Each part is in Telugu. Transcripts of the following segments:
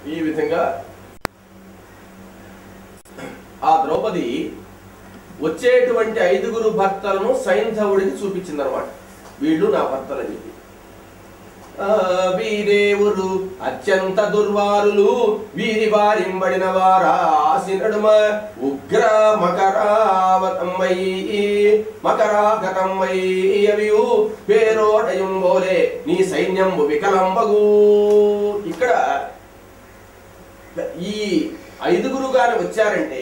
ఈ విధంగా ఆ ద్రౌపది వచ్చేటువంటి 5 భర్తలను సైంధవుడికి చూపించిందనమాట. వీళ్ళు నా భర్తలని చెప్పి. వీరేవురు అత్యంత దుర్వారులు వీరి వారింబడిన వారాసి నడుమ ఉగ్ర మకరాగతమయ్యవియు పేరోటయం బోలే నీ సైన్యంబు వికలంబగు. ఇక్కడ ఈ 5 గాని వచ్చారంటే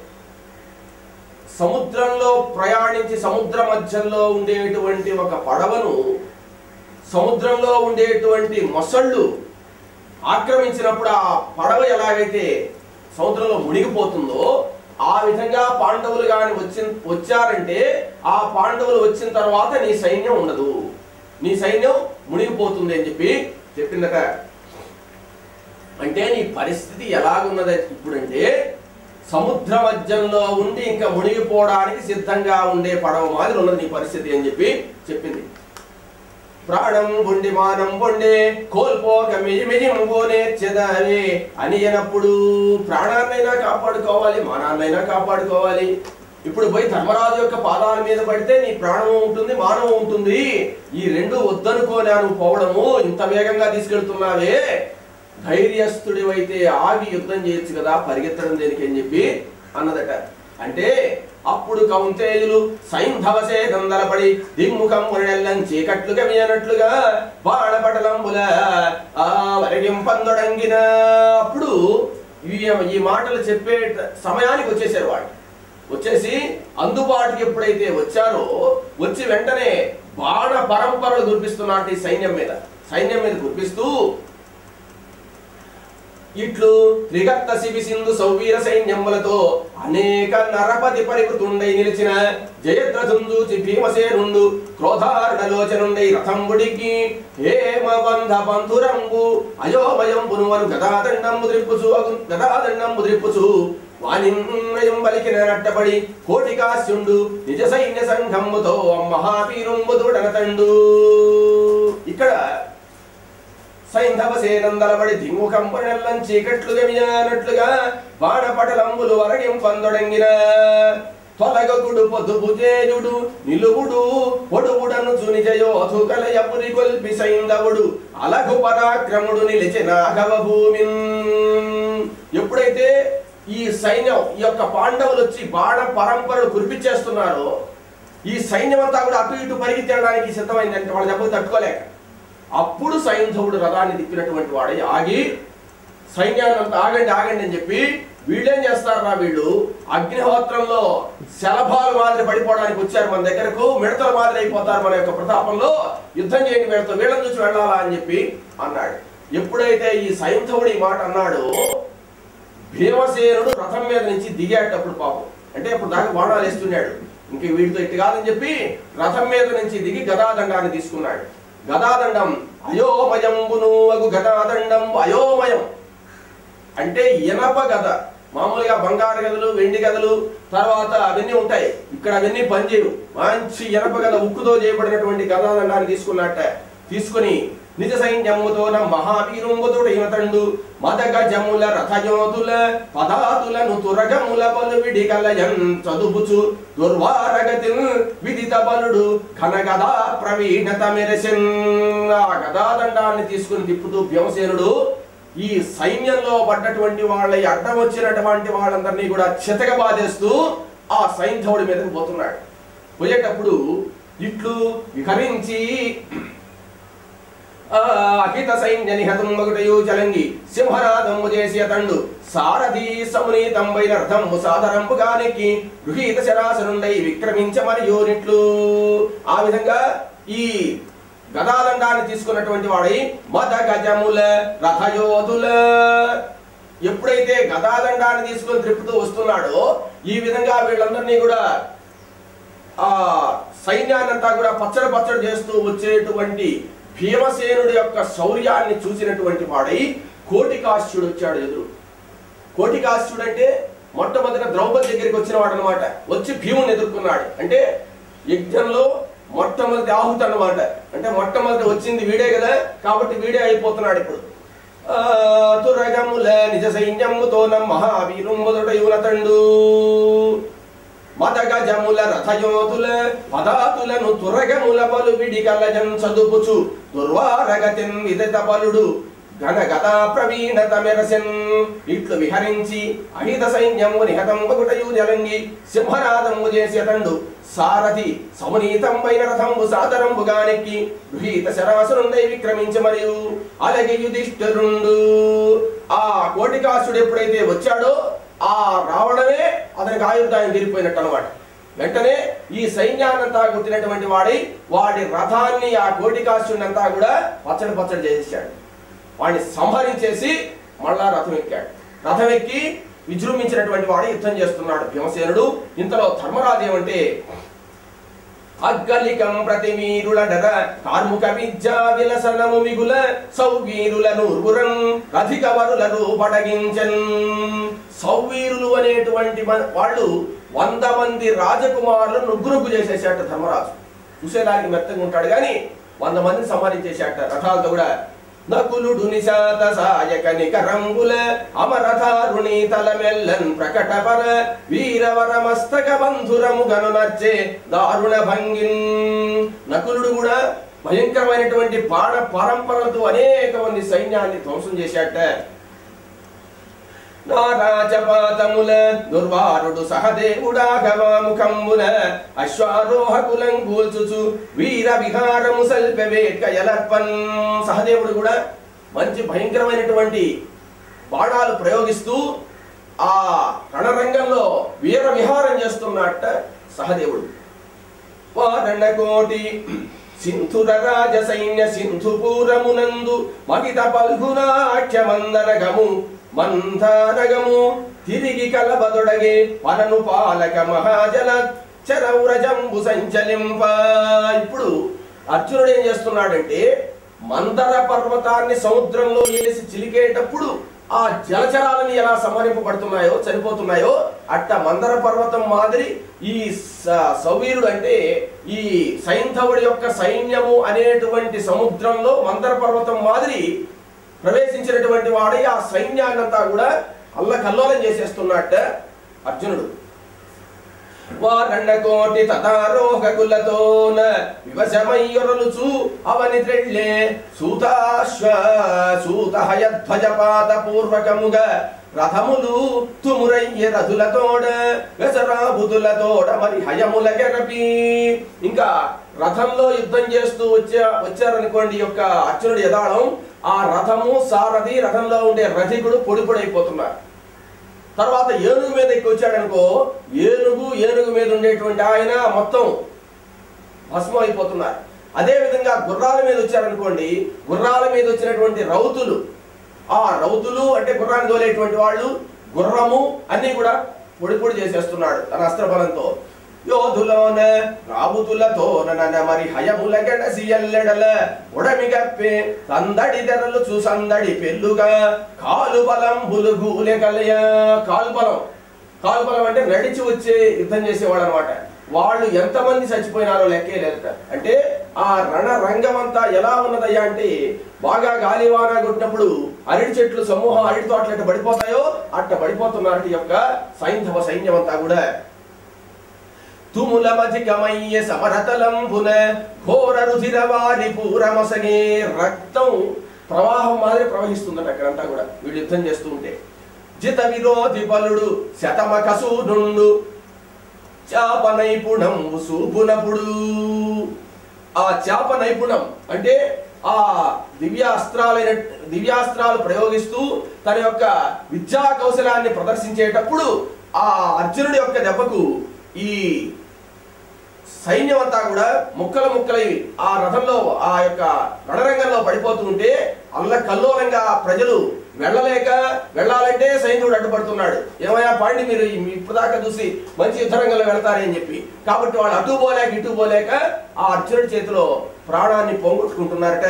సముద్రంలో ప్రయాణించి సముద్ర మధ్యంలో ఉండేటువంటి ఒక పడవను సముద్రంలో ఉండేటువంటి మొసళ్ళు ఆక్రమించినప్పుడు ఆ పడవ ఎలాగైతే సముద్రంలో మునిగిపోతుందో ఆ విధంగా పాండవులు గాని వచ్చారంటే ఆ పాండవులు వచ్చిన తర్వాత నీ సైన్యం ఉండదు, నీ సైన్యం మునిగిపోతుంది అని చెప్పి చెప్పిందట. అంటే నీ పరిస్థితి ఎలాగున్నది ఇప్పుడంటే సముద్ర మధ్యంలో ఉండి ఇంకా మునిగిపోవడానికి సిద్ధంగా ఉండే పడవ మాదిరి ఉన్నది నీ పరిస్థితి అని చెప్పి చెప్పింది. ప్రాణం బొండి మానం బొండే కోల్పోక మిజిమిజింబోనేర్చెదాలి అని అన్నప్పుడు ప్రాణాన్నైనా కాపాడుకోవాలి, మానాన్నైనా కాపాడుకోవాలి. ఇప్పుడు పోయి ధర్మరాజు యొక్క పాదాల మీద పడితే నీ ప్రాణం ఉంటుంది, మానవం ఉంటుంది. ఈ 2 వద్దనుకోనా నువ్వు పోవడము, ఇంత వేగంగా తీసుకెళ్తున్నావే, ధైర్యస్తుడివైతే ఆగి యుద్ధం చేయొచ్చు కదా, పరిగెత్తడం దేనికి అని చెప్పి అన్నదట. అంటే అప్పుడు కౌంతేయులు సైంధవసే దందలపడి దిమ్ముఖం మురళెల్లం చీకట్లుగా వినట్లుగా బాణపటలంబుల వరగింపందొడంగిన. అప్పుడు ఈ మాటలు చెప్పే సమయానికి వచ్చేసారు వాళ్ళు. వచ్చేసి అందుబాటుకి ఎప్పుడైతే వచ్చారో వచ్చి వెంటనే బాణ పరంపరలు కురిపిస్తున్నట్టు సైన్యం మీద కురిపిస్తూ ఇట్లు త్రిగత్త శిబి సింధు సౌవీర సైన్యములతో అనేక నరపతి పరివృతుండై నిలిచిన జయద్రథుంజూచి భీమసేనుండు క్రోధారుడలోచనుండై రథంబుడికి హేమబంధ బంధురంబు అయోమయంబునువను గదాదండంబు ద్రిప్పుచు వానిన్నయం బలికిన నట్టబడి కోటికాస్యుండు నిజ సైన్య సంఘముతో మహావీరుంబు దూడనతండు. ఇక్కడ సైంధవసేనందలబడి దిమ్ముఖం పొనెల్లం చీకట్లుగా వినట్లుగా బాణపటలంబులు వరగింపందొడంగిన తొలగకుడు పొద్దుపుజేయుడు నిలువుడు పొడువుడను చునిజయోధు కలయపురి కొల్పి సైంధవుడు అలఘు పరాక్రముడు నిలిచిన నాగవ భూమిన్. ఎప్పుడైతే ఈ సైన్యం ఈ యొక్క పాండవులు వచ్చి బాణ పరంపరలు కురిపించేస్తున్నారో ఈ సైన్యం అంతా కూడా అటు ఇటు పరిగెత్తడానికి సిద్ధమైందంటే వాళ్ళు దెబ్బలు తట్టుకోలేక అప్పుడు సైంధవుడు రథాన్ని తిప్పినటువంటి వాడే ఆగి సైన్యాన్ని అంతా ఆగండి అని చెప్పి వీళ్ళేం చేస్తారా, వీళ్ళు అగ్నిహోత్రంలో శలభాల మాదిరి పడిపోవడానికి వచ్చారు మన దగ్గరకు, మిడతల మాదిరి అయిపోతారు మన యొక్క ప్రతాపంలో, యుద్ధం చేయండి వీళ్ళతో, వీళ్ళని చూసి వెళ్ళాలా అని చెప్పి అన్నాడు. ఎప్పుడైతే ఈ సైంధవుడు ఈ మాట అన్నాడో భీమసేనుడు రథం మీద నుంచి దిగేటప్పుడు పాపం అంటే అప్పుడు దాకా బాణాలు వేస్తున్నాడు, ఇంక వీటితో ఇటు కాదని చెప్పి రథం మీద నుంచి దిగి గదాదండాన్ని తీసుకున్నాడు. గదాదండం అయోమయంబును అగు గదాదండం అయోమయం అంటే ఇనప గద. మామూలుగా బంగారు గదలు, వెండి గదలు తర్వాత అవన్నీ ఉంటాయి, ఇక్కడ అవన్నీ పనిచేయవు. మంచి ఇనప గద ఉక్కుతో చేయబడినటువంటి గదాదండాన్ని తీసుకున్నట్ట. తీసుకుని నిజ సైన్యముతో మహావీరుంబుతుడు యునతండు మదగ జముల రథయోతుల పదాతులను తురగముల బలు విడి కలయం చదువుచు దుర్వారగతిల్ విదిత బలుడు ఘనగదా ప్రవీణత మెరసెన్. ఆ గదాదండాన్ని తీసుకుని తిప్పుతూ భీమసేనుడు ఈ సైన్యంలో పడ్డటువంటి వాళ్ళ అడ్డం వచ్చినటువంటి వాళ్ళందరినీ కూడా చితకబాదేస్తూ ఆ సైంధవుడి మీదకి పోతున్నాడు. పోయేటప్పుడు ఇట్లు విహరించి అహిత సైన్య నిహతంబగుటయు చలంగి సింహనాదము చేసి అతండు సారథి సమునీతంబైన అర్థము సాదరంపుగానికి గృహీత శరాసనుండై విక్రమించ మరియోనిట్లు. ఆ విధంగా ఈ గదాదండాన్ని తీసుకున్నటువంటి వాడై మద గజముల రథయోధుల ఎప్పుడైతే గదాదండాన్ని తీసుకొని త్రిప్పుతూ వస్తున్నాడో ఈ విధంగా వీళ్ళందరినీ కూడా ఆ సైన్యాన్నంతా కూడా పచ్చడి చేస్తూ వచ్చేటువంటి భీమసేనుడి యొక్క శౌర్యాన్ని చూసినటువంటి వాడై కోటికాస్యుడు వచ్చాడు ఎదురు. కోటికాస్యుడు అంటే మొట్టమొదట ద్రౌపది దగ్గరికి వచ్చిన వాడు అనమాట. వచ్చి భీముని ఎదుర్కొన్నాడు. అంటే యజ్ఞంలో మొట్టమొదటి ఆహుతి అన్నమాట. అంటే మొట్టమొదటి వచ్చింది వీడే కదా, కాబట్టి వీడే అయిపోతున్నాడు ఇప్పుడు. తురగముల నిజ సైన్యముతో మహావీరుంబుదుడయునతండు మదగజముల రథయోతుల పదాతులను తురగముల బలు విడి కలజం చదుపుచు దుర్వారగతిన్ విదిత బలుడు ఘనగత ప్రవీణత మెరసెన్ ఇట్లు విహరించి అహిత సైన్యము నిహతంబగుటయు జలంగి సింహనాదము చేసి అతండు సారథి సమునీతంబైన రథంబు సాదరంబుగానెక్కి గృహీత శరాసురుండై విక్రమించి మరియు అలాగే యుధిష్ఠిరుండు ఆ కోటికాసుడు ఎప్పుడైతే వచ్చాడో ఆ రావడమే అతనికి ఆయుర్దాయం తీరిపోయినట్టు అనమాట. వెంటనే ఈ సైన్యాన్నంతా గుర్తినటువంటి వాడి రథాన్ని ఆ కోటికాసుడినంతా కూడా పచ్చడి చేసేసాడు. వాడిని సంహరించేసి మళ్ళా రథం ఎక్కాడు. రథం ఎక్కి విజృంభించినటువంటి వాడు యుద్ధం చేస్తున్నాడు భీమసేనుడు. ఇంతలో ధర్మరాజు ఏమంటే అగ్గలికం ప్రతివీరులడర కార్ముక విద్యా విలసనము మిగుల సౌవీరులను ఉర్గురం రధికవరులను పడగించన్. సౌవీరులు అనేటువంటి వాళ్ళు 100 మంది రాజకుమారులను నుగ్గురుగ్గు చేసేసాట ధర్మరాజు. చూసేదానికి మెత్తగా ఉంటాడు కానీ 100 మందిని సంహరించేసాట రథాలతో కూడా. నకులుడు నిశాత సాయక నికరంబుల అమరధారుణి తలమెల్లన్ ప్రకటపర వీరవర మస్తక బంధురము గనునర్చే దారుణ భంగిన్. నకులుడు కూడా భయంకరమైనటువంటి బాణ పరంపరలతో అనేక మంది సైన్యాన్ని ధ్వంసం చేశాట. నారాజపాతముల దుర్వారుడు సహదేవుడాగవాముఖంబుల అశ్వారోహకులం కూల్చుచు వీర విహారము సల్పెవేట్కయలర్పన్. సహదేవుడు కూడా మంచి భయంకరమైనటువంటి బాణాలు ప్రయోగిస్తూ ఆ రణరంగంలో వీర విహారం చేస్తున్నట్ట సహదేవుడు. వారణకోటి సింధుర రాజ సైన్య సింధుపూరమునందు మహిత పల్గునాఖ్యమందరగము మంథానగము తిరిగి కలబదొడగే పరను పాలక మహాజల చరౌరజంబు సంచలింప. ఇప్పుడు అర్జునుడు ఏం చేస్తున్నాడంటే మందర పర్వతాన్ని సముద్రంలో వేసి చిలికేటప్పుడు ఆ జలచరాలని ఎలా సంహరింపబడుతున్నాయో చనిపోతున్నాయో అట్ట మందర పర్వతం మాదిరి ఈ సౌవీరుడు అంటే ఈ సైంధవుడి యొక్క సైన్యము అనేటువంటి సముద్రంలో మందర పర్వతం మాదిరి ప్రవేశించినటువంటి వాడే ఆ సైన్యాన్నంతా కూడా అల్లకల్లోలం చేసేస్తున్నట్ట అర్జునుడు. వారణకోటి తదారోహకులతోన వివశమయ్యొరలుచు అవని త్రెళ్ళే సూతహయధ్వజపాత పూర్వకముగా రథములు తుమురయ్య రథులతోడ వెసరాబుతులతోడ మరి హయముల గెరపి. ఇంకా రథంలో యుద్ధం చేస్తూ వచ్చారనుకోండి యొక్క అర్జునుడి యదాళం, ఆ రథము సారథి రథంలో ఉండే రథికుడు పొడిపొడైపోతున్నారు. తర్వాత ఏనుగు మీద ఎక్కి వచ్చాడనుకో ఏనుగు మీద ఉండేటువంటి ఆయన మొత్తం భస్మం అయిపోతున్నారు. అదే విధంగా గుర్రాల మీద వచ్చారనుకోండి, గుర్రాల మీద వచ్చినటువంటి రౌతులు, ఆ రౌతులు అంటే గుర్రాన్ని తోలేటువంటి వాళ్ళు, గుర్రము అన్ని కూడా పొడి చేసేస్తున్నాడు తన అస్త్రబలంతో. యోధులోన రావుతులతో మరి హయముల గడసి ఎల్లెడల ఉడమిగప్పే సందడి తెరలు చూసందడి పెళ్ళుగా కాలు బలం బులుగూలె కలయ. కాలుబలం అంటే నడిచి వచ్చే యుద్ధం చేసేవాడు అనమాట. వాళ్ళు ఎంతమంది చచ్చిపోయినారో లెక్కే లేదట. అంటే ఆ రణరంగం అంతా ఎలా ఉన్నదయ్యా అంటే బాగా గాలివాన కొట్టినప్పుడు అరటి చెట్లు సమూహం అరటి తోటలు ఎట్ట పడిపోతాయో అట్ట పడిపోతున్నారు యొక్క సైంధవ సైన్యం అంతా కూడా. తుముల మధికమయ్య సమరతలంబున ఘోర రుధిరవారి పూరమసగే. రక్తం ప్రవాహం మాదిరి ప్రవహిస్తుందట అక్కడంతా కూడా వీళ్ళు యుద్ధం చేస్తూ ఉంటే. జిత విరోధి బలుడు శతమకసూనుండు చాప నైపుణం సూపునపుడు. ఆ చాప నైపుణం అంటే ఆ దివ్యాస్త్రాలు ప్రయోగిస్తూ తన యొక్క విద్యా కౌశలాన్ని ప్రదర్శించేటప్పుడు ఆ అర్జునుడి యొక్క దెబ్బకు ఈ సైన్యం అంతా కూడా ముక్కలై ఆ రథంలో ఆ యొక్క రణరంగంలో పడిపోతుంటే అల్లకల్లోలంగా ప్రజలు వెళ్ళాలంటే సైన్యుడు అడ్డుపడుతున్నాడు. ఏమయ్యా పాండి మీరు ఇప్పుడు దాకా చూసి మంచి యుద్ధరంగంలో వెళ్తారని చెప్పి. కాబట్టి వాళ్ళు అటు పోలేక ఇటు పోలేక ఆ అర్జునుడి చేతిలో ప్రాణాన్ని పోగొట్టుకుంటున్నారట.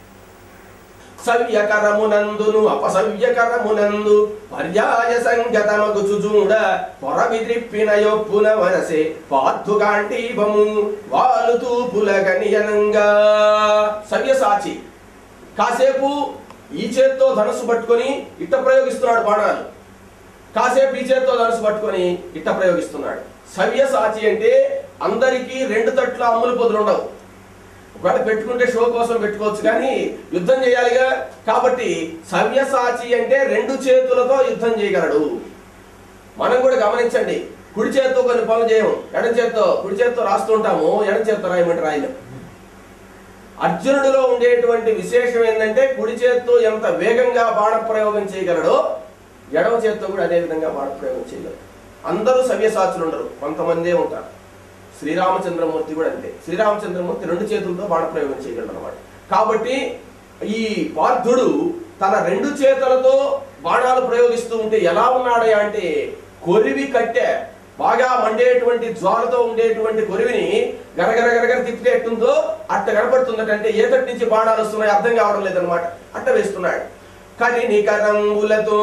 సవ్యకరమునందును అపసవ్యకరమునందు పర్యాయ సంగతమగుచుజూడ పొరవిద్రిప్పిన యొప్పున వరసే పార్థుగాంటీవము వాలుతూపుల గనియనంగా. సవ్యసాచి కాసేపు ఈ చేత్తో ధనుసు పట్టుకొని ఇట్ట ప్రయోగిస్తున్నాడు బాణాలు, కాసేపు ఈ చేత్తో ధనుసు పట్టుకొని ఇట్ట ప్రయోగిస్తున్నాడు. సవ్యసాచి అంటే అందరికీ రెండు తట్ల అమ్ములు పొదులు ఉండవు. ఒకవేళ పెట్టుకుంటే షో కోసం పెట్టుకోవచ్చు, కానీ యుద్ధం చేయాలిగా. కాబట్టి సవ్యసాచి అంటే రెండు చేతులతో యుద్ధం చేయగలడు. మనం కూడా గమనించండి, కుడి చేత్తో కొన్ని పనులు చేయము, ఎడం చేత్తో, కుడి చేత్తో రాస్తూ ఉంటాము, ఎడం చేత్తో రాయమంటే రాయలేము. అర్జునుడిలో ఉండేటువంటి విశేషం ఏంటంటే కుడి చేత్తో ఎంత వేగంగా బాణ ప్రయోగం చేయగలడో ఎడవ చేత్తో కూడా అదే విధంగా బాణ ప్రయోగం చేయగలడు. అందరూ సవ్యసాచులు ఉండరు, కొంతమందే ఉంటారు. శ్రీరామచంద్రమూర్తి కూడా అంతే. శ్రీరామచంద్రమూర్తి రెండు చేతులతో బాణ ప్రయోగం చేయగలడు అన్నమాట. కాబట్టి ఈ పార్థుడు తన రెండు చేతులతో బాణాలు ప్రయోగిస్తూ ఉంటే ఎలా ఉన్నాడయా అంటే, కొరివి కట్టె, బాగా మండేటువంటి జ్వాలతో ఉండేటువంటి కొరివిని గరగర గరగర తిప్పితే ఎట్టుందో అట్ట కనపడుతుందటంటే ఏ తట్టు నుంచి బాణాలు వస్తున్నాయి అర్థం కావడం లేదనమాట. అట్ట వేస్తున్నాడు. కరినికరంగులతో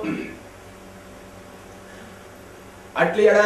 అట్లియడ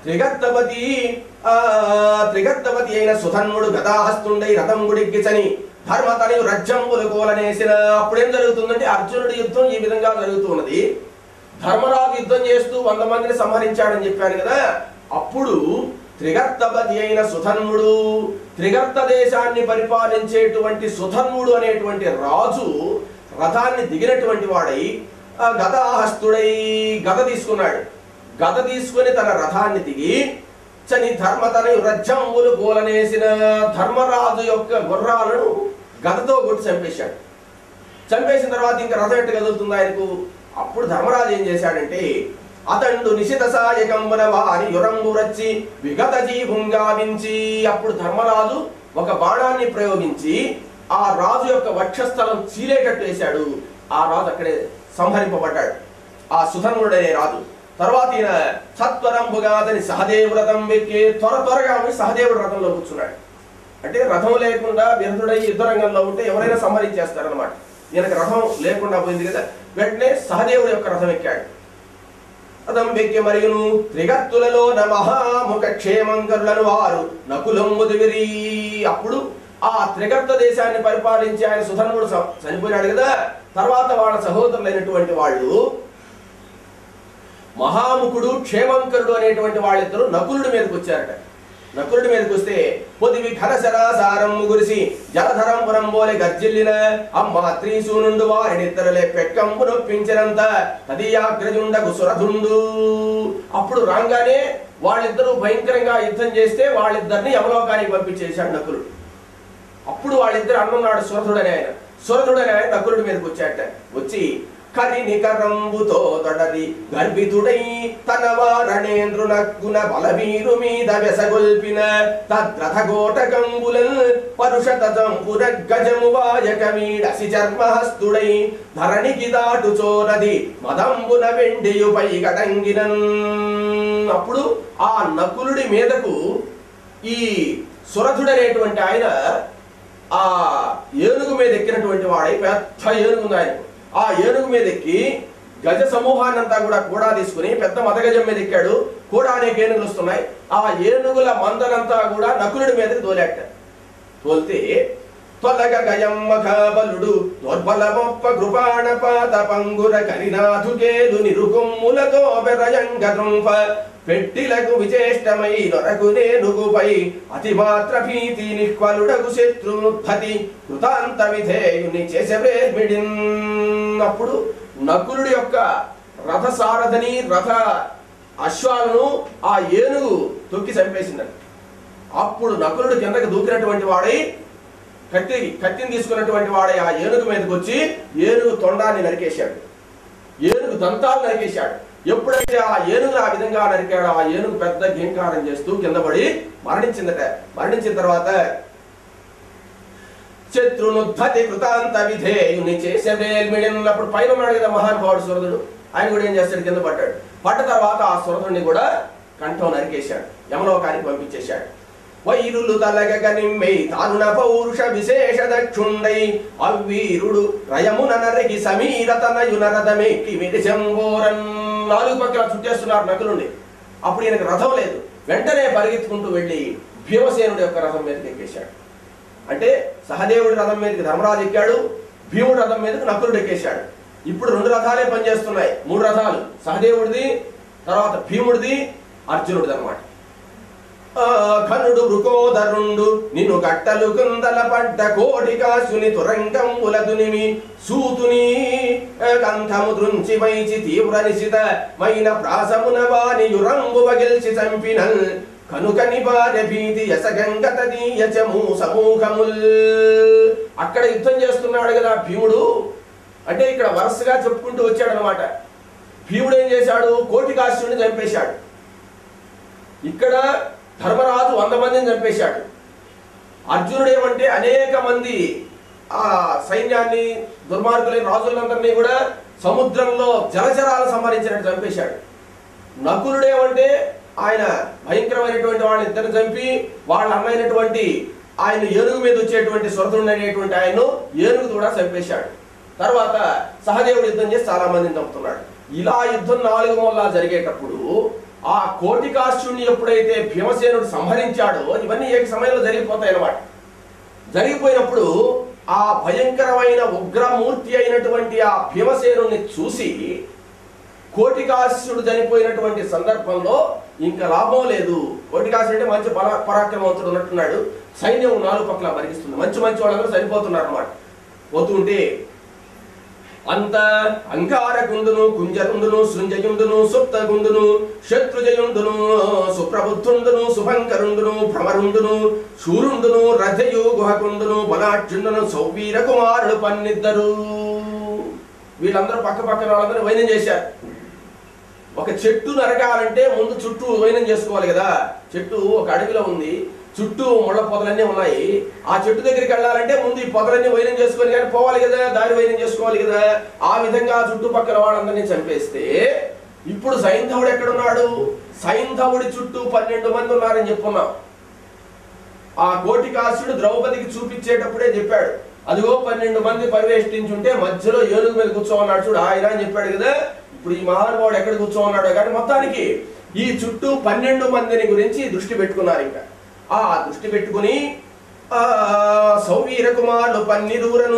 త్రిగర్తపతి అయిన సుధన్ముడు గదాహస్తుండై రథంగుడిగ్గిచని ధర్మతని రజ్జంబులు కోలనేసిన. అప్పుడేం జరుగుతుందంటే అర్జునుడి యుద్ధం ఈ విధంగా జరుగుతున్నది. ధర్మరాజు యుద్ధం చేస్తూ 100 మందిని సంహరించాడని చెప్పాను కదా. అప్పుడు త్రిగర్తపతి అయిన సుధన్ముడు, త్రిగర్త దేశాన్ని పరిపాలించేటువంటి సుధన్ముడు అనేటువంటి రాజు రథాన్ని దిగినటువంటి వాడై గదాహస్తుడై గద తీసుకున్నాడు. గద తీసుకుని తన రథాన్ని దిగి చని ధర్మతని రజ్జంబులు గోలనేసిన ధర్మరాజు యొక్క గుర్రాలను గదతో కొట్టి చంపేశాడు. చంపేసిన తర్వాత ఇంకా రథం ఎట్టు కదులుతుంది ఆయనకు. అప్పుడు ధర్మరాజు ఏం చేశాడంటే, అతండు నిశిత సాయకంబున వారి యురంబు రచ్చి విగత జీభుంగావించి. అప్పుడు ధర్మరాజు ఒక బాణాన్ని ప్రయోగించి ఆ రాజు యొక్క వక్షస్థలం చీలేటట్టు వేశాడు. ఆ రాజు అక్కడే సంహరింపబడ్డాడు, ఆ సుధన్ముడు అనే రాజు. తర్వాత ఈయన సత్వరంబుగాదని సహదేవు రథం ఎక్కి త్వరగా సహదేవుడు రథంలో కూర్చున్నాడు. అంటే రథం లేకుండా విరతుడై యుద్ధ రంగంలో ఉంటే ఎవరైనా సంహరించేస్తారనమాట. ఈయనకు రథం లేకుండా పోయింది కదా, వెంటనే సహదేవుడు యొక్క రథం ఎక్కాడు. రథం ఎక్కి మరియును త్రిగత్తులలో మహాముఖ క్షేమంకరులను వారు నకులొంగుదివిరి. అప్పుడు ఆ త్రిగర్త దేశాన్ని పరిపాలించి ఆయన సుధన్ముడు చనిపోయినాడు కదా. తర్వాత వాళ్ళ సహోదరులైనటువంటి వాళ్ళు మహాముఖుడు క్షేమంకరుడు అనేటువంటి వాళ్ళిద్దరూ నకులుడి మీదకి వచ్చారట. నకులుడి మీదకి వస్తే పొదివి ఘనశరాసారం గురిసి జలధరం పురంబోలే గర్జిల్లిన అమ్మ త్రీసూనుండు వారినిద్దరులే పెక్కంపు నొప్పించినంత తదియాగ్రజుండకు సురధుండు. అప్పుడు రాగానే వాళ్ళిద్దరూ భయంకరంగా యుద్ధం చేస్తే వాళ్ళిద్దరిని యమలోకానికి పంపించేశాడు నకులుడు. అప్పుడు వాళ్ళిద్దరు అన్నున్నాడు సురధుడని ఆయన. సురధుడని ఆయన నకులుడి మీదకి వచ్చాట. వచ్చి కరినికరంబుతో తొడరి గర్భితుడై తన వారణేంద్రునక్కున బలవీరు మీద వెసగొల్పిన తద్రథగోటకంబులన్ పరుషతంపుర గజము వాయకమీడసి చర్మహస్తుడై ధరణికి దాటుచోనది మదంబున వెండియుపై గడంగినన్. అప్పుడు ఆ నకులుడి మీదకు ఈ సురథుడనేటువంటి ఆయన ఆ ఏనుగు మీద ఎక్కినటువంటి వాడై, పెద్ద ఏనుగుంది ఆయనకు. ఆ ఏనుగు మీద ఎక్కి గజ సమూహాన్ని అంతా కూడా తీసుకుని పెద్ద మదగజం మీద ఎక్కాడు. కూడా అనేక ఏనుగులు వస్తున్నాయి. ఆ ఏనుగుల మందనంతా కూడా నకులుడి మీదకి తోలేట. తోలితే తొలగ గయమ్మఖ బలుడు దోర్బలమొప్ప కృపాణ పాత పంగుర కరినాథుకేలు నిరుకొమ్ములతో బెరయంగ దృంప పెట్టిలకు విచేష్టమై నొరకు నేనుగుపై అతిమాత్ర భీతి నిష్ఫలుడగు శత్రునుద్ధతి కృతాంత విధేయుని చేసెవేర్మిడిన్. అప్పుడు నకులుడి యొక్క రథ సారథని రథ అశ్వాలను ఆ ఏనుగు తొక్కి చంపేసిందని. అప్పుడు నకులుడు కిందకి దూకినటువంటి వాడై కత్తిని తీసుకున్నటువంటి వాడై ఆ ఏనుగు మీదకి వచ్చి ఏనుగు తొండాన్ని నరికేశాడు, ఏనుగు దంతాలు నరికేశాడు. ఎప్పుడైతే ఆ ఏనుగును ఆ విధంగా నరికాడో ఆ ఏనుగు పెద్ద ఘీంకారం చేస్తూ కింద పడి మరణించిందట. మరణించిన తర్వాత శత్రునుద్ధతి కృతాంత విధేయుని చేసేవేల్మిడినప్పుడు పైన ఉన్నాడు కదా మహానుభావుడు సురధుడు, ఆయన కూడా ఏం చేస్తాడు, కింద పడ్డాడు. పడ్డ తర్వాత ఆ సురధుడిని కూడా కంఠం నరికేశాడు, యమలోకానికి పంపించేశాడు. వైరులు తలగగ నిమ్మె తారుణ పౌరుష విశేష దక్షుండై అవ్వీరుడు రయమున నరగి సమీరతనయునరథమెక్కి మిడిశంబోరన్. 4 పక్కల చుట్టేస్తున్నారు నకులుండి. అప్పుడు ఈయనకు రథం లేదు. వెంటనే పరిగెత్తుకుంటూ వెళ్ళి భీమసేనుడి యొక్క రథం మీదకి ఎక్కేశాడు. అంటే సహదేవుడి రథం మీదకి ధర్మరాజు ఎక్కాడు, భీముడు రథం మీదకు నకులుడు ఎక్కేశాడు. ఇప్పుడు 2 రథాలే పనిచేస్తున్నాయి, 3 రథాలు, సహదేవుడిది, తర్వాత భీముడిది, అర్జునుడిది అనమాట. ఘనుడు వృకోదరుండు నిన్ను గట్టలు కుందల పడ్డ కోటికాసుని తురంగంబులదునిమి సూతుని కంఠము దృంచి వైచి తీవ్ర నిశిత మైన ప్రాసమున వాని యురంబు వగిల్చి చంపినల్ కనుకని భార్య భీతి యసగంగతీయచము సమూహముల్. అక్కడ యుద్ధం చేస్తున్నాడు కదా భీముడు, అంటే ఇక్కడ వరుసగా చెప్పుకుంటూ వచ్చాడు అనమాట. భీముడు ఏం చేశాడు? కోటికాసుని చంపేశాడు. ఇక్కడ ధర్మరాజు 100 మందిని చంపేశాడు. అర్జునుడు ఏమంటే అనేక మంది ఆ సైన్యాన్ని, దుర్మార్గులైన రాజులందరినీ కూడా సముద్రంలో జలచరాలు సంహరించినట్టు చంపేశాడు. నకులుడు ఏమంటే ఆయన భయంకరమైనటువంటి వాళ్ళని ఇద్దరు చంపి వాళ్ళ అన్నైనటువంటి ఆయన ఏనుగు మీద వచ్చేటువంటి సురతుడు అనేటువంటి ఆయన్ను ఏనుగు కూడా చంపేశాడు. తర్వాత సహదేవుడు యుద్ధం చేసి చాలా మందిని చంపుతున్నాడు. ఇలా యుద్ధం 4 మూలలా జరిగేటప్పుడు ఆ కోటికాసుని ఎప్పుడైతే భీమసేనుడు సంహరించాడో ఇవన్నీ ఏక సమయంలో జరిగిపోతాయి అన్నమాట. జరిగిపోయినప్పుడు ఆ భయంకరమైన ఉగ్రమూర్తి అయినటువంటి ఆ భీమసేనుని చూసి కోటికాసుడు చనిపోయినటువంటి సందర్భంలో ఇంకా లాభం లేదు. కోటికాసుడు అంటే మంచి పరాక్రమవంతుడు ఉన్నట్టున్నాడు. సైన్యం 4 పక్కల పరిగిస్తుంది. మంచి వాళ్ళందరూ చనిపోతున్నారు అన్నమాట. పోతుంటే అంత అంకారకుందును కుంజరుండును సృంజయుండును సుప్తగుండును శత్రుజయుండును సుప్రబుద్ధుండును శుభంకరుండును భ్రమరుండును శూరుండును రజయు గుహకుండును బలార్జునును సౌవీర కుమారుడు 12. వీళ్ళందరూ పక్కన వాళ్ళందరూ వైనం చేశారు. ఒక చెట్టు నరకాలంటే ముందు చుట్టూ వైనం చేసుకోవాలి కదా. చెట్టు ఒక అడవిలో ఉంది, చుట్టూ ముళ్ళ పొదలన్నీ ఉన్నాయి. ఆ చెట్టు దగ్గరికి వెళ్ళాలంటే ముందు ఈ పొదలన్నీ వైనం చేసుకొని కానీ పోవాలి కదా, దారి వైనం చేసుకోవాలి కదా. ఆ విధంగా చుట్టుపక్కల వాళ్ళందరినీ చంపేస్తే ఇప్పుడు సైంధవుడు ఎక్కడున్నాడు? సైంధవుడి చుట్టూ 12 మంది ఉన్నారని చెప్పుకున్నాం. ఆ కోటికాసుడు ద్రౌపదికి చూపించేటప్పుడే చెప్పాడు, అదిగో 12 మంది పరివేష్టించుంటే మధ్యలో ఏనుగు మీద కూర్చోమన్నాడు చూడు ఆయన అని చెప్పాడు కదా. ఇప్పుడు ఈ మహానుభావుడు ఎక్కడ కూర్చోమన్నాడు కానీ మొత్తానికి ఈ చుట్టూ 12 మందిని గురించి దృష్టి పెట్టుకున్నారు. ఇంకా ఆ దృష్టి పెట్టుకుని సౌవీర కుమారులు 12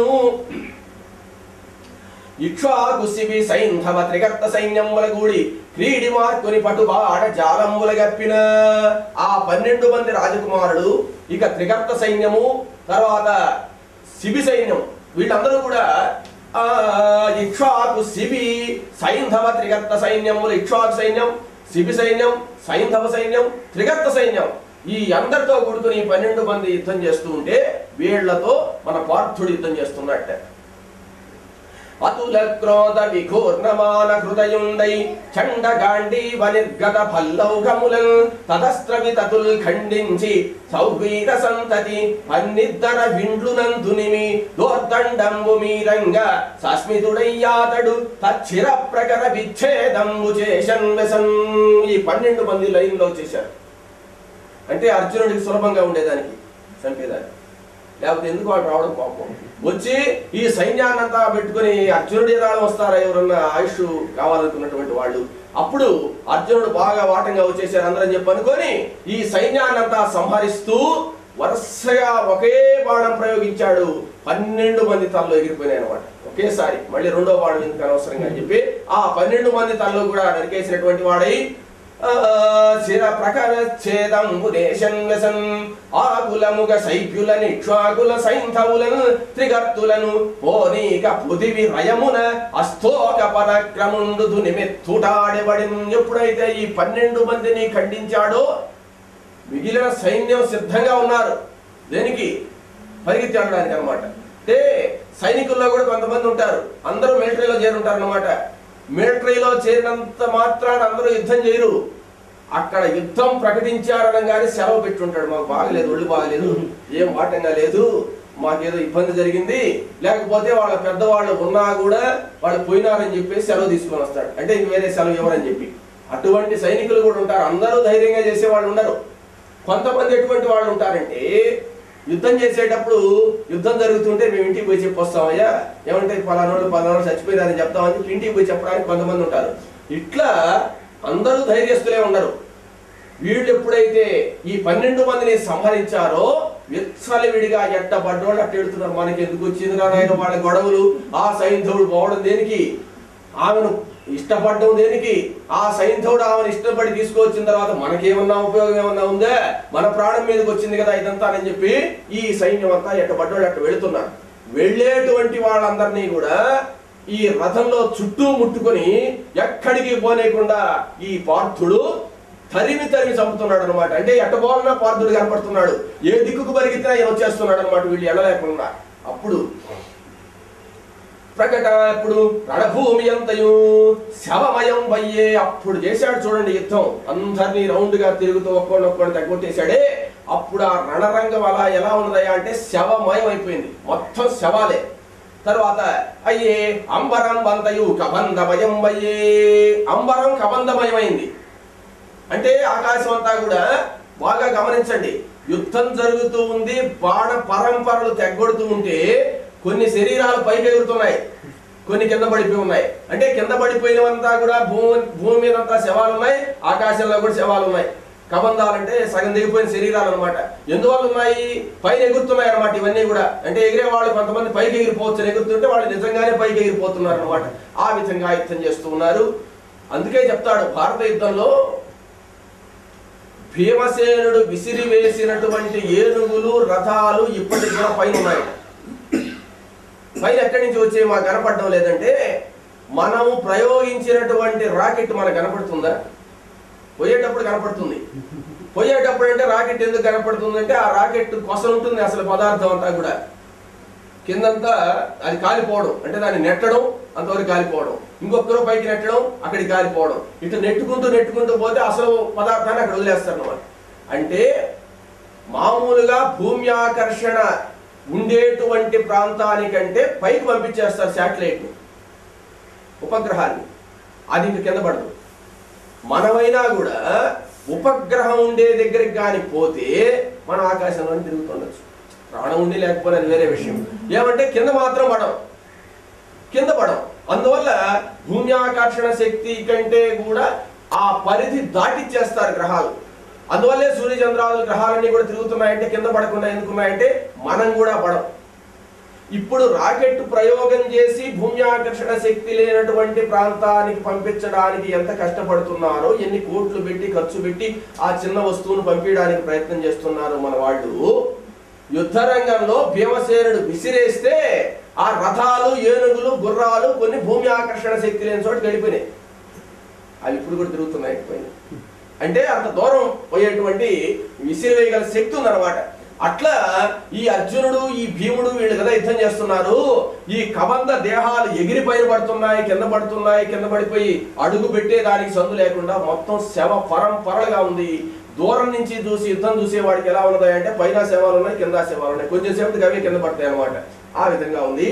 ఇక్ష్వాకుశిబి సైంధవ త్రిగర్త సైన్యముల గూడి క్రీడి మార్కుని పటుబాడ జాలముల గప్పిన ఆ 12 మంది రాజకుమారులు, ఇక త్రిగర్త సైన్యము, తర్వాత శిబి సైన్యం, వీళ్ళందరూ కూడా ఇక్ష్వాకు శిబి సైంధవ త్రిగర్త సైన్యములు, ఇక్ష్వాకు సైన్యం, శిబి సైన్యం, సైంధవ సైన్యం, త్రిగర్త సైన్యం, ఈ అందరితో కూడుకుని 12 మంది యుద్ధం చేస్తూ ఉంటే వీళ్లతో మన పార్థుడు యుద్ధం చేస్తున్నట్ట. అతుల క్రోధ విఘూర్ణమాన హృదయుండై చండగాండీవ నిర్గత ఫల్లౌఘములన్ తదస్త్రవితతుల్ ఖండించి సౌవీర సంతతి పన్నిద్దర విండ్లునందునిమి దోర్దండంబు మీరంగ సస్మితుడయ్యాతడు తచ్చిర ప్రకర విచ్ఛేదంబు చేషన్ వెసన్. ఈ 12 మంది లైన్లో చేశారు. అంటే అర్జునుడికి సులభంగా ఉండేదానికి, చంపేదానికి. లేకపోతే ఎందుకు వాడు రావడం పాపం. వచ్చి ఈ సైన్యాన్నంతా పెట్టుకుని అర్జునుడి రావడం వస్తారా ఎవరన్నా ఆయుష్ కావాలనుకున్నటువంటి వాళ్ళు. అప్పుడు అర్జునుడు బాగా వాటంగా వచ్చేసారు అందరని చెప్పి అనుకొని ఈ సైన్యాన్నంతా సంహరిస్తూ వరుసగా ఒకే బాణం ప్రయోగించాడు. 12 మంది తలలో ఎగిరిపోయినాయి అనమాట ఒకేసారి. మళ్ళీ 2వ బాణం ఎందుకు అనవసరంగా అని చెప్పి ఆ 12 మంది తలలో కూడా నరికేసినటువంటి వాడై శిర ప్రకర ఛేదంబు దేశన్ వెసన్ ఆకులముగ సైభ్యుల నిక్షాకుల సైంధవులను త్రిగర్తులను పోనీక పృథివి రయమున అస్థోక పరక్రముండు నిమెత్తుటాడెవడి. ఎప్పుడైతే ఈ 12 మందిని ఖండించాడో మిగిలిన సైన్యం సిద్ధంగా ఉన్నారు. దేనికి? పరిగెత్తి ఆడడానికి అనమాట. అంటే సైనికుల్లో కూడా కొంతమంది ఉంటారు, అందరూ మిలిటరీలో చేరుంటారు అనమాట. మిలిటరీలో చేరినంత మాత్రాన అందరూ యుద్ధం చేయరు. అక్కడ యుద్ధం ప్రకటించారనగానే సెలవు పెట్టుంటాడు, మాకు బాగలేదు, ఒళ్ళు బాగలేదు, ఏం వాటంగా లేదు, మాకేదో ఇబ్బంది జరిగింది, లేకపోతే వాళ్ళ పెద్దవాళ్ళు ఉన్నా కూడా వాళ్ళు పోయినారని చెప్పేసి సెలవు తీసుకొని వస్తాడు. అంటే ఇంక వేరే సెలవు ఎవరని చెప్పి. అటువంటి సైనికులు కూడా ఉంటారు. అందరూ ధైర్యంగా చేసే వాళ్ళు ఉండరు. కొంతమంది ఎటువంటి వాళ్ళు ఉంటారంటే యుద్ధం చేసేటప్పుడు యుద్ధం జరుగుతుంటే మేము ఇంటికి పోయి చెప్పొస్తామయ్యా, ఏమంటే పలానోళ్ళు చచ్చిపోయినారని చెప్తామని చెప్పి ఇంటికి పోయి చెప్పడానికి కొంతమంది ఉంటారు. ఇట్లా అందరూ ధైర్యస్తులే ఉండరు. వీళ్ళు ఎప్పుడైతే ఈ 12 మందిని సంహరించారో విచ్చలవిడిగా ఎట్టబడ్డోళ్ళు అట్ట ఎడుతున్నారు. మనకి ఎందుకు వచ్చింది నాయన వాళ్ళ గొడవలు? ఆ సైంధవుడు పోవడం దేనికి? ఆమెను ఇష్టపడడం దేనికి? ఆ సైంధవుడు ఆమెను ఇష్టపడి తీసుకొచ్చిన తర్వాత మనకేమన్నా ఉపయోగం ఏమన్నా ఉందా? మన ప్రాణం మీదకి వచ్చింది కదా ఇదంతా అని చెప్పి ఈ సైన్యం అంతా ఎట్టబడ్డోళ్ళు అట్ట వెళుతున్నారు. వెళ్ళేటువంటి వాళ్ళందరినీ కూడా ఈ రథంలో చుట్టూ ముట్టుకొని ఎక్కడికి పోలేకుండా ఈ పార్థుడు తరిమి చంపుతున్నాడు అనమాట. అంటే ఎట్టబోలన్నా పార్థుడు కనపడుతున్నాడు, ఏ దిక్కుకు పరిగెత్తినా వచ్చేస్తున్నాడు అనమాట, వీళ్ళు ఎడలేకుండా. అప్పుడు ఇప్పుడు రణభూమి అంతయు శవమయం వయ్యే. అప్పుడు చేశాడు చూడండి యుద్ధం, అందరినీ రౌండ్ గా తిరుగుతూ ఒక్కొక్కడిని తగ్గొట్టేశాడే. అప్పుడు ఆ రణరంగం అలా ఎలా ఉన్నదయ్యా అంటే శవమయం అయిపోయింది, మొత్తం శవాలే. తర్వాత అయ్యే అంబరం వంతయు కబంధమయం వయ్యే. అంబరం కబంధమయమైంది అంటే ఆకాశం అంతా కూడా బాగా గమనించండి. యుద్ధం జరుగుతూ ఉంది, బాణ పరంపరలు తెగ్గొడుతూ ఉంటే కొన్ని శరీరాలు పైకి ఎగురుతున్నాయి, కొన్ని కింద పడిపోయి ఉన్నాయి. అంటే కింద పడిపోయినవంతా కూడా భూమి మీద అంతా శవాలు ఉన్నాయి, ఆకాశంలో కూడా శవాలు ఉన్నాయి. కబంధాలంటే సగం దిగిపోయిన శరీరాలు అనమాట. ఎందువల్ల ఉన్నాయి? పైన ఎగురుతున్నాయి అనమాట ఇవన్నీ కూడా. అంటే ఎగిరే వాళ్ళు కొంతమంది పైకి ఎగిరిపోవచ్చు, ఎగురుతుంటే వాళ్ళు నిజంగానే పైకి ఎగిరిపోతున్నారు అనమాట. ఆ విధంగా యుద్ధం చేస్తూ ఉన్నారు. అందుకే చెప్తాడు భారత యుద్ధంలో భీమసేనుడు విసిరి వేసినటువంటి ఏనుగులు రథాలు ఇప్పటికి కూడా పైన ఉన్నాయి. పైన ఎక్కడి నుంచి వచ్చే మాకు కనపడడం లేదంటే మనము ప్రయోగించినటువంటి రాకెట్ మనకు కనపడుతుందా? పోయేటప్పుడు కనపడుతుంది. పోయేటప్పుడు అంటే రాకెట్ ఎందుకు కనపడుతుంది అంటే ఆ రాకెట్ కొసలు ఉంటుంది అసలు పదార్థం అంతా కూడా. కిందంతా అది కాలిపోవడం అంటే దాన్ని నెట్టడం, అంతవరకు కాలిపోవడం, ఇంకొకరు పైకి నెట్టడం, అక్కడికి కాలిపోవడం, ఇటు నెట్టుకుంటూ పోతే అసలు పదార్థాన్ని అక్కడ వదిలేస్తారు అన్నమాట. అంటే మామూలుగా భూమి ఆకర్షణ ఉండేటువంటి ప్రాంతానికంటే పైకి పంపించేస్తారు శాటిలైట్ని, ఉపగ్రహాన్ని. అది ఇంక కింద పడదు. మనమైనా కూడా ఉపగ్రహం ఉండే దగ్గరికి కానీ పోతే మనం ఆకాశంలో తిరుగుతుండొచ్చు. ప్రాణం ఉండి లేకపోతే అది వేరే విషయం. ఏమంటే కింద మాత్రం పడం. అందువల్ల భూమి ఆకర్షణ శక్తి కంటే కూడా ఆ పరిధి దాటిచ్చేస్తారు గ్రహాలు. అందువల్లే సూర్యచంద్రాలు గ్రహాలన్నీ కూడా తిరుగుతున్నాయంటే కింద పడకుండా ఎందుకున్నాయంటే మనం కూడా పడం. ఇప్పుడు రాకెట్ ప్రయోగం చేసి భూమి ఆకర్షణ శక్తి లేనటువంటి ప్రాంతానికి పంపించడానికి ఎంత కష్టపడుతున్నారో, ఎన్ని కోట్లు పెట్టి ఖర్చు పెట్టి ఆ చిన్న వస్తువును పంపించడానికి ప్రయత్నం చేస్తున్నారు మన వాళ్ళు. యుద్ధ రంగంలో భీమసేనుడు విసిరేస్తే ఆ రథాలు, ఏనుగులు, గుర్రాలు కొన్ని భూమి ఆకర్షణ శక్తి లేని చోటు గడిపోయినాయి. అవి ఇప్పుడు కూడా తిరుగుతున్నాయి పైన. అంటే అంత దూరం పోయేటువంటి విసిరివేయగల శక్తి ఉందన్నమాట. అట్లా ఈ అర్జునుడు, ఈ భీముడు వీళ్ళు కదా యుద్ధం చేస్తున్నారు. ఈ కబంధ దేహాలు ఎగిరి పైన పడుతున్నాయి, కింద పడిపోయి అడుగు పెట్టే దానికి సందు లేకుండా మొత్తం శవ పరంపరలుగా ఉంది. దూరం నుంచి చూసి యుద్ధం చూసేవాడికి ఎలా ఉన్నది అంటే పైన శవాలు ఉన్నాయి, కింద శవాలు ఉన్నాయి, కొంచెం సేపటికి అవే కింద పడతాయి అనమాట. ఆ విధంగా ఉంది.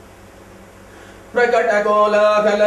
ప్రకట కోలాహల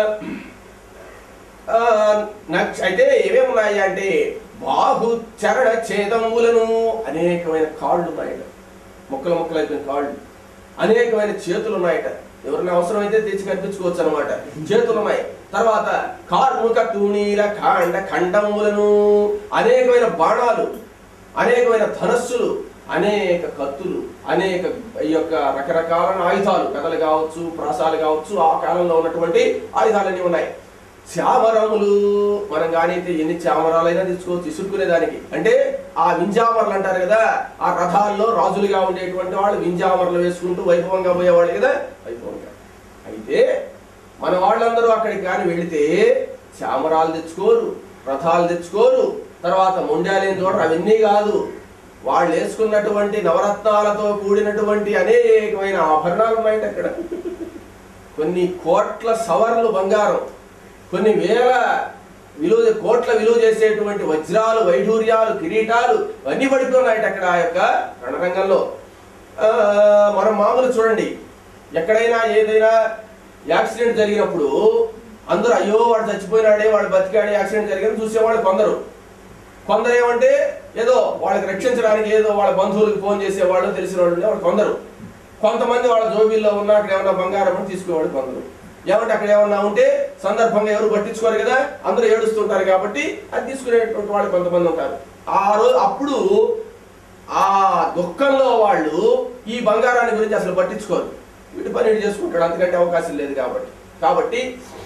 అయితే ఏమేమున్నాయి అంటే బాహు చరణ ఛేదములను, అనేకమైన కాళ్ళు ఉన్నాయట, ముక్కలు అయిపోయిన కాళ్ళు, అనేకమైన చేతులు ఉన్నాయట. ఎవరైనా అవసరమైతే తెచ్చి కనిపించుకోవచ్చు అనమాట. చేతులు ఉన్నాయి. తర్వాత కార్ముక తూణీల ఖండములను, అనేకమైన బాణాలు, అనేకమైన ధనస్సులు, అనేక కత్తులు, అనేక ఈ యొక్క రకరకాల ఆయుధాలు, కథలు కావచ్చు, ప్రాసాలు కావచ్చు, ఆ కాలంలో ఉన్నటువంటి ఆయుధాలన్నీ ఉన్నాయి. చామరములు, మనం కానీ ఎన్ని చామరాలైనా తీసుకోవచ్చు ఇసుక్కునే దానికి. అంటే ఆ వింజామరలు అంటారు కదా, ఆ రథాల్లో రాజులుగా ఉండేటువంటి వాళ్ళు వింజామరలు వేసుకుంటూ వైభవంగా పోయేవాళ్ళు కదా, వైభవంగా. అయితే మన వాళ్ళందరూ అక్కడికి కానీ వెళితే చామరాలు తెచ్చుకోరు, రథాలు తెచ్చుకోరు, తర్వాత మొండాలేని చూడరు. అవన్నీ కాదు, వాళ్ళు వేసుకున్నటువంటి నవరత్నాలతో కూడినటువంటి అనేకమైన ఆభరణాలు ఉన్నాయంటే అక్కడ. కొన్ని కోట్ల సవర్లు బంగారం, కొన్ని వేల కోట్ల విలువ చేసేటువంటి వజ్రాలు, వైఢూర్యాలు, కిరీటాలు అన్నీ పడిపోయినాయట అక్కడ ఆ యొక్క రణరంగంలో. మనం మామూలు చూడండి, ఎక్కడైనా ఏదైనా యాక్సిడెంట్ జరిగినప్పుడు అందరూ అయ్యో వాడు చచ్చిపోయినాడే, వాడు బతికాడే, యాక్సిడెంట్ జరిగింది చూసేవాళ్ళు కొందరు ఏమంటే ఏదో వాళ్ళకి రక్షించడానికి ఏదో వాళ్ళ బంధువులకు ఫోన్ చేసేవాళ్ళు, తెలిసిన వాళ్ళు కొందరు. కొంతమంది వాళ్ళ జోబీల్లో ఉన్న అక్కడ ఏమన్నా బంగారం తీసుకునేవాళ్ళు కొందరు. ఏమంటే అక్కడ ఏమన్నా ఉంటే సందర్భంగా ఎవరు పట్టించుకోరు కదా, అందరూ ఏడుస్తుంటారు కాబట్టి అది తీసుకునేటువంటి వాళ్ళు కొంతమంది ఉంటారు. ఆ రోజు అప్పుడు ఆ దుఃఖంలో వాళ్ళు ఈ బంగారాన్ని గురించి అసలు పట్టించుకోరు, వీటి పని వీడు చేసుకుంటాడు, అంతకంటే అవకాశం లేదు కాబట్టి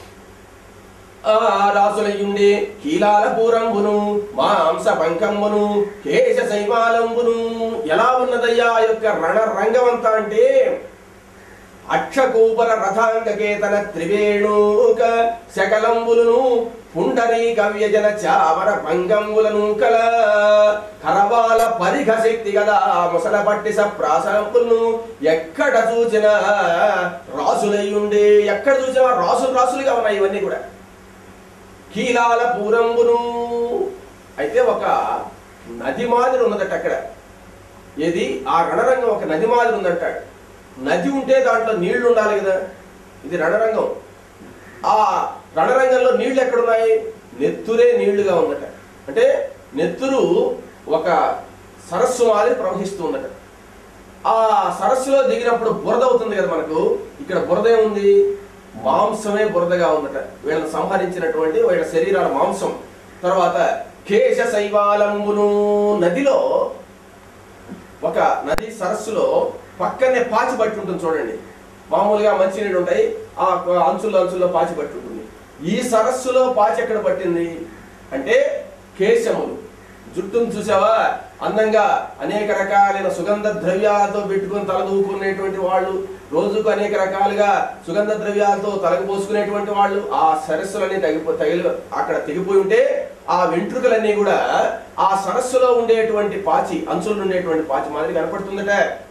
రాసులయ్యుండి కీలాల పూరంబును మాంస పంకంబును కేశ శైవాలంబును. ఎలా ఉన్నదయ్యా ఆ యొక్క రణరంగమంతా అంటే అక్షకూపర రథాంగకేతన త్రివేణూక శకలంబులను పుండరీక వ్యజన చావర భంగంబులను కల కరవాల పరిఘ శక్తి గదా ముసల పట్టి సప్రాసంపులను ఎక్కడ చూసిన రాసులయ్యుండి, ఎక్కడ చూసినా రాసులుగా ఉన్నాయి ఇవన్నీ కూడా. కీలాల పూరంబును అయితే ఒక నది మాదిరి ఉన్నదట అక్కడ. ఏది ఆ రణరంగం ఒక నది మాదిరి ఉందంటాడు. నది ఉంటే దాంట్లో నీళ్లు ఉండాలి కదా, ఇది రణరంగం. ఆ రణరంగంలో నీళ్లు ఎక్కడున్నాయి? నెత్తురే నీళ్లుగా ఉందట. అంటే నెత్తురు ఒక సరస్సు మాదిరి ప్రవహిస్తూ ఉందట. ఆ సరస్సులో దిగినప్పుడు బురద అవుతుంది కదా మనకు. ఇక్కడ బురద ఏముంది? మాంసమే బురదగా ఉందట. వీళ్ళని సంహరించినటువంటి వీళ్ళ శరీరాల మాంసం. తర్వాత కేశ శైవాలంబును, నదిలో ఒక నది సరస్సులో పక్కనే పాచి పట్టి ఉంటుంది చూడండి. మామూలుగా మంచినీళ్ళు ఉంటాయి, ఆ అంచుల్లో పాచి పట్టి ఉంటుంది. ఈ సరస్సులో పాచి ఎక్కడ పట్టింది అంటే కేశములు. జుట్టును చూసావా అందంగా అనేక రకాలైన సుగంధ ద్రవ్యాలతో పెట్టుకుని తలదూకునేటువంటి వాళ్ళు, రోజుకు అనేక రకాలుగా సుగంధ ద్రవ్యాలతో తలకు పోసుకునేటువంటి వాళ్ళు, ఆ సరస్సులన్నీ అక్కడ తెగిపోయి ఉంటే ఆ వెంట్రుకలన్నీ కూడా ఆ సరస్సులో ఉండేటువంటి పాచి, అంచులు ఉండేటువంటి పాచి మాదిరి కనపడుతుందట.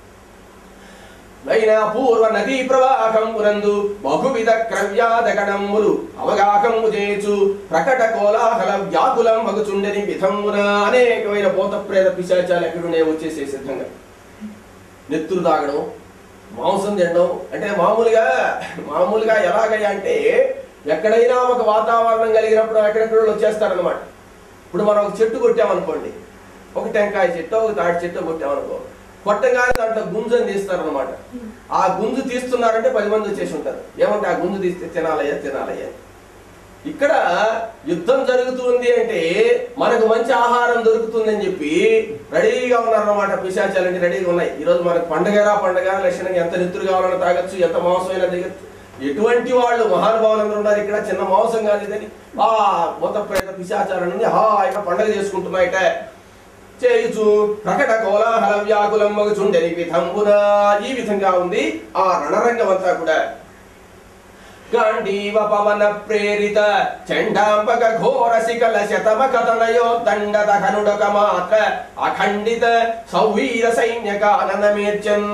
నైనా పూర్వ నదీ ప్రవాహంబునందు బహువిధ క్రవ్యాదగణములు అవగాహము చేచు ప్రకట కోలాహల వ్యాకులం మగుచుండని విధమున అనేకమైన భూత ప్రేత పిశాచాలు ఎక్కడుండే వచ్చేసే సిద్ధంగా. నెత్తురు తాగడం, మాంసం తినడం. అంటే మామూలుగా ఎలాగయ్యా అంటే ఎక్కడైనా ఒక వాతావరణం కలిగినప్పుడు ఎక్కడెక్కడ వచ్చేస్తారనమాట. ఇప్పుడు మనం ఒక చెట్టు కొట్టామనుకోండి, ఒక టెంకాయ చెట్టు ఒక తాటి చెట్టు కొట్టామనుకో, కొట్టగానే దాంట్లో గుంజని తీస్తారనమాట. ఆ గుంజు తీస్తున్నారంటే 10 మంది వచ్చేసి ఉంటారు. ఏమంటే ఆ గుంజు తీస్తే తినాలయ్యా. ఇక్కడ యుద్ధం జరుగుతుంది అంటే మనకు మంచి ఆహారం దొరుకుతుందని చెప్పి రెడీగా ఉన్నారన్నమాట. పిశాచాలన్నీ రెడీగా ఉన్నాయి. ఈరోజు మనకు పండగ లక్షణంగా ఎంత నెత్తురు కావాలన్నా తాగొచ్చు, ఎంత మాంసం అయినా దిగచ్చు. ఎటువంటి వాళ్ళు మహానుభావులందరూ ఉన్నారు ఇక్కడ. చిన్న మాంసం కాదు ఇదని ఆ మొత్తం ప్రేత పిశాచాలన్నీ హాయిగా పండగ చేసుకుంటున్నాయట. చేయుచు ప్రకట కోలాహల వ్యాకులం మగుచుండని విధంబున. ఈ విధంగా ఉంది ఆ రణరంగం అంతా కూడా. గాంధీవ పవన ప్రేరిత చండాంబక ఘోర శిఖల శతమ కథనయో దండ దహనుడక మాత్ర అఖండిత సౌవీర సైన్యకాననమేర్చన్.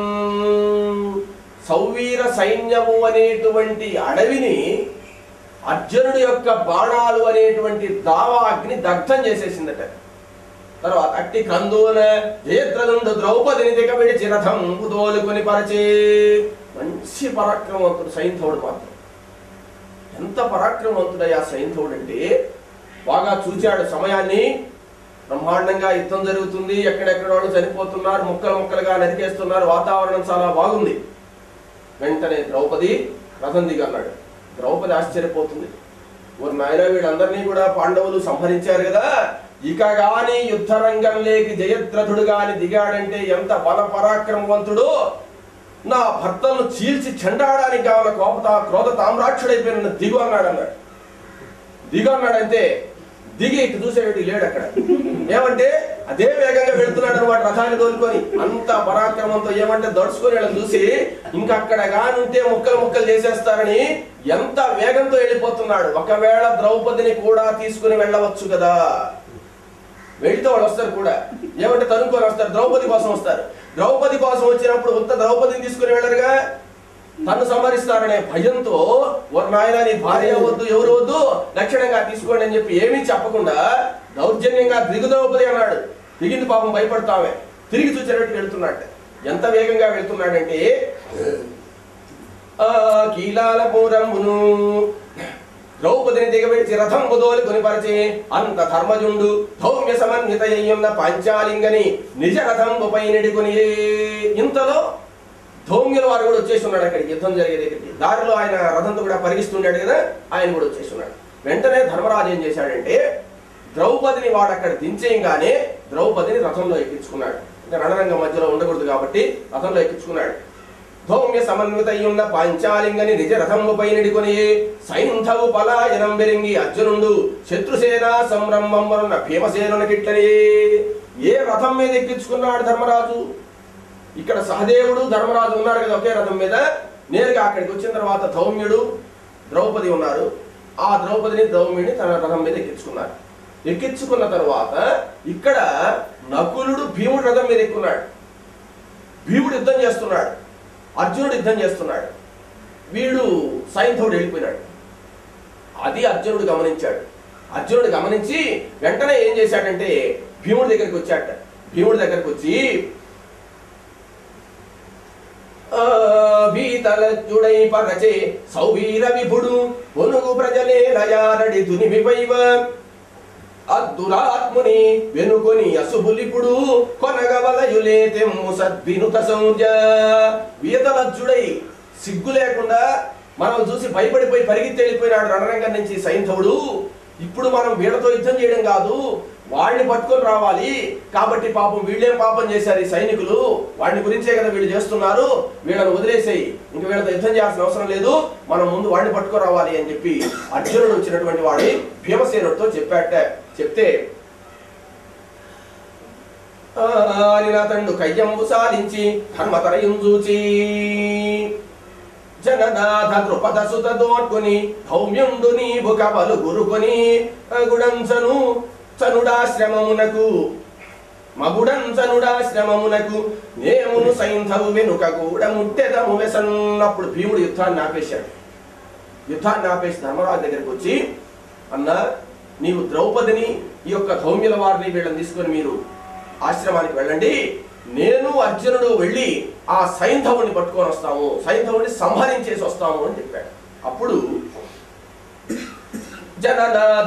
సౌవీర సైన్యము అనేటువంటి అడవిని అర్జునుడి యొక్క బాణాలు అనేటువంటి దావాగ్ని దగ్ధం చేసేసిందట. తర్వాత అట్టి కందూన జయద్రదుండు ద్రౌపదిని దిగ విడిచి రథం దోలుకొని పరిచే. మంచి పరాక్రమవంతుడు సైంధవుడు. మాత్రం ఎంత పరాక్రమవంతుడయ్యా సైంధవుడు అంటే, బాగా చూచాడు సమయాన్ని. బ్రహ్మాండంగా యుద్ధం జరుగుతుంది, ఎక్కడెక్కడ వాళ్ళు చనిపోతున్నారు, ముక్కలుగా నరికేస్తున్నారు, వాతావరణం చాలా బాగుంది. వెంటనే ద్రౌపది రథం దిగన్నాడు. ద్రౌపది ఆశ్చర్యపోతుంది. ఓ నాయన, వీళ్ళందరినీ కూడా పాండవులు సంహరించారు కదా, ఇక గాని యుద్ధరంగంలోకి జయద్రథుడు గాని దిగాడంటే ఎంత బల పరాక్రమవంతుడు. నా భర్తలను చీల్చి చెండాడానికి కావాల క్రోధ తామ్రాక్షుడైపోయిన దిగు అన్నాడంటే దిగి ఇటు చూసేవాడు లేడు అక్కడ. ఏమంటే అదే వేగంగా వెళుతున్నాడు అనమాట రథాన్ని తోలుకొని. అంత పరాక్రమంతో ఏమంటే దడుచుకొని వీళ్ళని చూసి ఇంకా అక్కడ కానుంటే ముక్కలు చేసేస్తారని ఎంత వేగంతో వెళ్ళిపోతున్నాడు. ఒకవేళ ద్రౌపదిని కూడా తీసుకుని వెళ్ళవచ్చు కదా. వెళితే వాళ్ళు వస్తారు కూడా. ఏమంటే తనుకొని వస్తారు, ద్రౌపది కోసం వస్తారు. ద్రౌపది కోసం వచ్చినప్పుడు ఉత్త ద్రౌపదిని తీసుకుని వెళ్ళరుగా, తను సంహరిస్తారనే భయంతో ఒక నాయన నీ భార్య వద్దు, ఎవరు వద్దు, లక్షణంగా తీసుకోండి అని చెప్పి ఏమీ చెప్పకుండా దౌర్జన్యంగా దిగు ద్రౌపది అన్నాడు. దిగింది పాపం, భయపడతామే. తిరిగి చూసేటట్టు వెళ్తున్నాడు. ఎంత వేగంగా వెళ్తున్నాడంటే కీలాల పూరమును ద్రౌపదిని దిగబెట్టి రథం బుదోలి కొనిపరిచి అంత ధర్మజుండు ధౌమ్య సమన్విత అయ్యున్న పాంచాలింగని నిజ రథంపై నెడుకొని. ఇంతలో ధౌమ్యుల వారు కూడా వచ్చేసి ఉన్నాడు అక్కడికి, యుద్ధం జరిగే దగ్గరికి. దారిలో ఆయన రథంతో కూడా పరిగిస్తున్నాడు కదా, ఆయన కూడా వచ్చేసి ఉన్నాడు. వెంటనే ధర్మరాజు ఏం చేశాడంటే ద్రౌపదిని వాడు అక్కడ దించేయంగానే ద్రౌపదిని రథంలో ఎక్కించుకున్నాడు. రణరంగం మధ్యలో ఉండకూడదు కాబట్టి రథంలో ఎక్కించుకున్నాడు. ధౌమ్య సమన్వితయున్న పాంచాలింగని నిజ రథముపై నిడుకొని సైంధవు పలాయనం బెరింగి అర్జునుండు శత్రుసేన సంరంభమున భీమసేనునికిట్లని. ఏ రథం మీద ఎక్కించుకున్నాడు ధర్మరాజు? ఇక్కడ సహదేవుడు ధర్మరాజు ఉన్నారు కదా ఒకే రథం మీద. నేరుగా అక్కడికి వచ్చిన తర్వాత ధౌమ్యుడు ద్రౌపది ఉన్నారు. ఆ ద్రౌపదిని ధౌమ్యుడిని తన రథం మీద ఎక్కించుకున్నారు. ఎక్కించుకున్న తర్వాత ఇక్కడ నకులుడు భీముడు రథం మీద ఎక్కున్నాడు. భీముడు యుద్ధం చేస్తున్నాడు, అర్జునుడు యుద్ధం చేస్తున్నాడు. వీడు సైంధవుడు వెళ్ళిపోయినాడు. అది అర్జునుడు గమనించాడు. అర్జునుడు గమనించి వెంటనే ఏం చేశాడంటే భీముడి దగ్గరికి వచ్చాట. భీముడి దగ్గరికి వచ్చి వీతలజుడై పరచే సౌవీర విభుడు పొనుగు ప్రజలే లయారడి దునివిపైవ అద్దురాత్ముని వెనుకొని అసుబులిపుడు కొనగవలయులే తెమ్ము సద్వినుత సౌజ. వీతలజ్జుడై సిగ్గు లేకుండా మనం చూసి భయపడిపోయి పరిగెత్తి వెళ్ళిపోయినాడు రణరంగం నుంచి సైంధవుడు. ఇప్పుడు మనం వీళ్ళతో యుద్ధం చేయడం కాదు, వాడిని పట్టుకొని రావాలి. కాబట్టి పాపం వీళ్ళేం పాపం చేశారు ఈ సైనికులు, వాడిని గురించే కదా వీళ్ళు చేస్తున్నారు, వీళ్ళని వదిలేసేయి, ఇంక వీళ్ళతో యుద్ధం చేయాల్సిన అవసరం లేదు, మనం ముందు వాడిని పట్టుకొని రావాలి అని చెప్పి అర్జునుడు వచ్చినటువంటి వాడి భీమసేనుడితో చెప్పాట. చెప్తే తండు కయ్యంబు సాలించి ధర్మతరయుం చూచి జననాథ ద్రుపద సుత దోడ్కొని ధౌమ్యుండు నీవు కవలు గురుకొని గుడంచను చనుడాశ్రమమునకు మగుడంచనుడాశ్రమమునకు నేమును సైంధవు వెనుక కూడా ముట్టెదము వెసన్నప్పుడు భీముడు యుద్ధాన్ని ఆపేశాడు. యుద్ధాన్ని ఆపేసి ధర్మరాజు దగ్గరికి వచ్చి, అన్న నీవు ద్రౌపదిని ఈ యొక్క ధౌమ్యుల వారిని వీళ్ళని తీసుకొని మీరు ఆశ్రమానికి వెళ్ళండి, నేను అర్జునుడు వెళ్ళి ఆ సైంధవుని పట్టుకొని వస్తాము, సైంధవుని సంహరించేసి వస్తాము అని చెప్పాడు. అప్పుడు జననాథ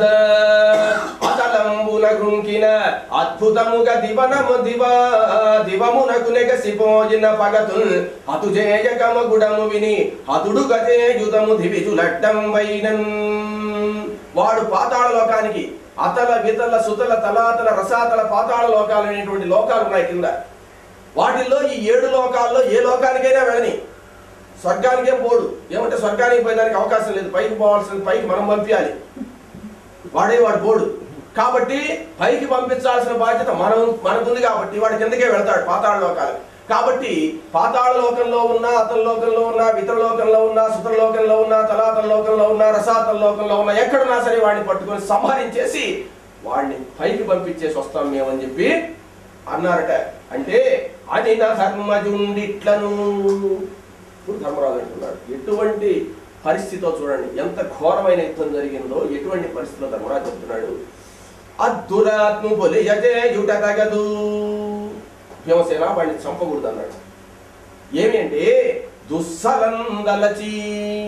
అతలంబున గృంకిన అద్భుతముగా దివమునకు నెగసిపోయిన పగతుల్ హతుజేయకమగుడము విని హతుడు గజేయుధము దివిజులడ్డం వైనన్. వాడు పాతాళ లోకానికి అతల వితల సుతల తలాతల రసాతల పాతాళ లోకాలు అనేటువంటి లోకాలు ఉన్నాయి కింద. వాటిల్లో ఈ 7 లోకాల్లో ఏ లోకానికైనా వెళ్ళని, స్వర్గానికేం పోడు. ఏమంటే స్వర్గానికి పోయేదానికి అవకాశం లేదు, పైకి పోవాల్సిన పైకి మనం పంపించాలి, వాడు పోడు. కాబట్టి పైకి పంపించాల్సిన బాధ్యత మనకుంది కాబట్టి వాడి కిందకే వెళ్తాడు పాతాళ లోకాలు. కాబట్టి పాతాళ లోకంలో ఉన్న, అతల లోకంలో ఉన్న, వితల లోకంలో ఉన్న, సుతల లోకంలో ఉన్న, తలాతల లోకంలో ఉన్న, రసాతల లోకంలో ఉన్న, ఎక్కడున్నా సరే వాడిని పట్టుకొని సంహరించేసి వాడిని పైకి పంపించేసి వస్తాం మేమని చెప్పి అన్నారట. అంటే అది నా ధర్మజుండిట్లను. ఇప్పుడు ధర్మరాజు అంటున్నాడు, ఎటువంటి పరిస్థితితో చూడండి, ఎంత ఘోరమైన యుద్ధం జరిగిందో, ఎటువంటి పరిస్థితిలో ధర్మరాజు చెప్తున్నాడు. అద్దురాత్ము పొలియజేయుట తగదు, భీమసేన వాడిని చంపకూడదు అన్నాడు. ఏమి అంటే దుస్సలందలచి,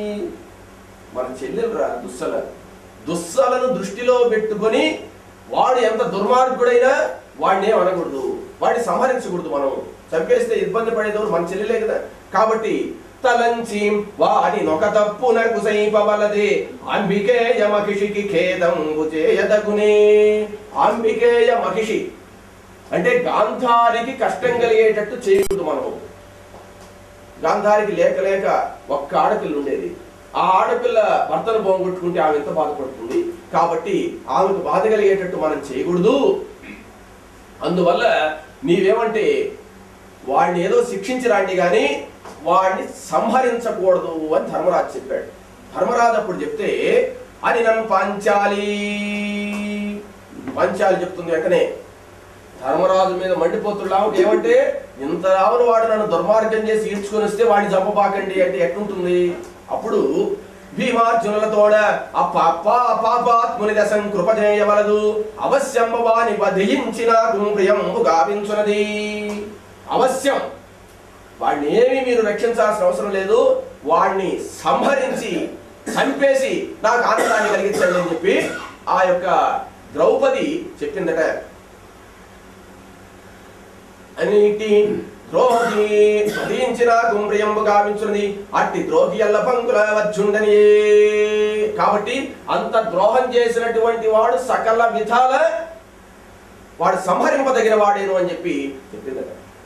మన చెల్లెలురా దుస్సలను దృష్టిలో పెట్టుకొని వాడు ఎంత దుర్మార్గుడైనా వాడిని అనకూడదు, వాడిని సంహరించకూడదు. మనం చంపేస్తే ఇబ్బంది పడేదోడు మన చెల్లెలే కదా. కాబట్టి తలంచి వాడి నొక తప్పునకు సైపవలదే అంబికేయ మహిషికి ఖేదంబు చేయదగునే. అంబికేయ మహిషి అంటే గాంధారికి కష్టం కలిగేటట్టు చేయకూడదు. మనం గాంధారికి లేక లేక ఒక్క ఆడపిల్ల ఉండేది, ఆ ఆడపిల్ల భర్తను పోగొట్టుకుంటే ఆమె ఎంత బాధపడుతుంది. కాబట్టి ఆమెకు బాధ కలిగేటట్టు మనం చేయకూడదు. అందువల్ల నీవేమంటే వాడిని ఏదో శిక్షించి రాండి కానీ వాడిని సంహరించకూడదు అని ధర్మరాజు చెప్పాడు. ధర్మరాజు అప్పుడు చెప్తే అని నన్ను పాంచాలి చెప్తుంది. వెంటనే ధర్మరాజు మీద మండిపోతున్నా ఏమంటే, ఇంత రావును వాడు నన్ను దుర్మార్గం చేసి ఈడ్చుకొని వస్తే వాడిని చంపబాకండి అంటే ఎట్లుంటుంది. అప్పుడు భీమార్జునులతోడ పాపాత్ముని దశం కృపజేయవలదు అవశ్యం వాని వధించిన ప్రియంబు గావించునది. అవశ్యం వాడిని ఏమీ మీరు రక్షించాల్సిన అవసరం లేదు, వాడిని సంహరించి చంపేసి నాకు ఆనందాన్ని కలిగించండి అని చెప్పి ఆ యొక్క ద్రౌపది చెప్పిందట. అన్నిటి ద్రోహి వధించిన ప్రియంబు గావించున్నది, అట్టి ద్రోహి అల్ల పంకుల వచ్చుండని. కాబట్టి అంత ద్రోహం చేసినటువంటి వాడు సకల విధాల వాడు సంహరింపదగిన వాడేను అని చెప్పి చెప్పిందట.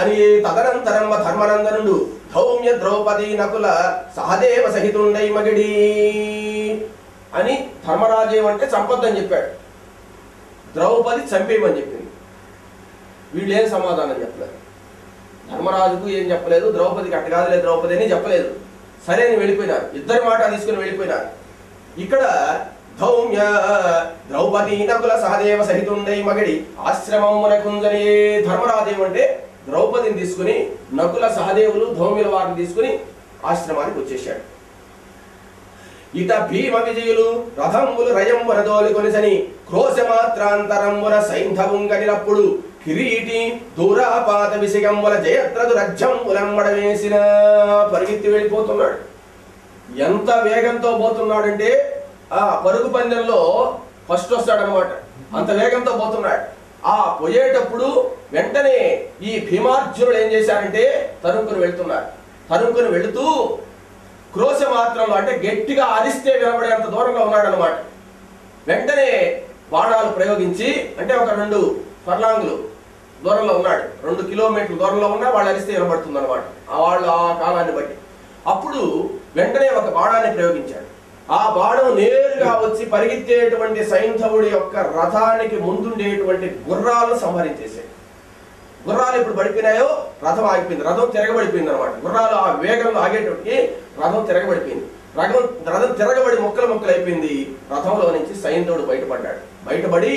అని తదనంతరం ధర్మనందనుడు ధౌమ్య ద్రౌపది నకుల సహదేవ సహితుండై మగిడి అని ధర్మరాజు ఏమంటే చంపొద్దని చెప్పాడు, ద్రౌపది చంపేయమని చెప్పింది. వీళ్ళు ఏం సమాధానం చెప్పలేదు, ధర్మరాజుకు ఏం చెప్పలేదు, ద్రౌపదికి అట్ట కాదులే ద్రౌపది అని చెప్పలేదు. సరే అని వెళ్ళిపోయినారు, ఇద్దరి మాట తీసుకుని వెళ్ళిపోయినారు. ఇక్కడ ధౌమ్య ద్రౌపది నకుల సహదేవ సహితుండై మగిడి ఆశ్రమమునకుందని ధర్మరాజు ఏమంటే ద్రౌపదిని తీసుకుని నకుల సహదేవులు ధౌమ్యుల వారిని తీసుకుని ఆశ్రమానికి వచ్చేశాడు. ఇట భీమ విజయులు రథంబులు రయంబున దోలుకొనిసని క్రోశమాత్రాంతరంబున సైంధవుంగనినప్పుడు కిరీటి దూరాపాత విసిగంబుల జయత్రదు రజ్జంబులంబడ వేసిన పరిగెత్తి వెళ్ళిపోతున్నాడు. ఎంత వేగంతో పోతున్నాడంటే ఆ పరుగు పందెంలో ఫస్ట్ వస్తాడనమాట, అంత వేగంతో పోతున్నాడు. ఆ పోయేటప్పుడు వెంటనే ఈ భీమార్జునుడు ఏం చేశారంటే తరుముకుని వెళ్తున్నారు. తరుముకుని వెళుతూ క్రోశ మాత్రంలో అంటే గట్టిగా అరిస్తే వినబడేంత దూరంలో ఉన్నాడు అనమాట. వెంటనే బాణాలు ప్రయోగించి అంటే ఒక 2 ఫర్లాంగులు దూరంలో ఉన్నాడు, 2 కిలోమీటర్ల దూరంలో ఉన్నా వాళ్ళు అరిస్తే వినబడుతుంది అనమాట వాళ్ళు ఆ కాలాన్ని బట్టి. అప్పుడు వెంటనే ఒక బాణాన్ని ప్రయోగించాడు. ఆ బాణం నేరుగా వచ్చి పరిగెత్తేటువంటి సైంధవుడి యొక్క రథానికి ముందుండేటువంటి గుర్రాలను సంహరించేసాయి. గుర్రాలు ఇప్పుడు పడిపోయినాయో రథం ఆగిపోయింది, రథం తిరగబడిపోయింది అనమాట. గుర్రాలు ఆ వేగంలో ఆగేటప్పటికి రథం తిరగబడిపోయింది. రథం తిరగబడి ముక్కలు అయిపోయింది. రథంలో నుంచి సైంధవుడు బయటపడ్డాడు. బయటపడి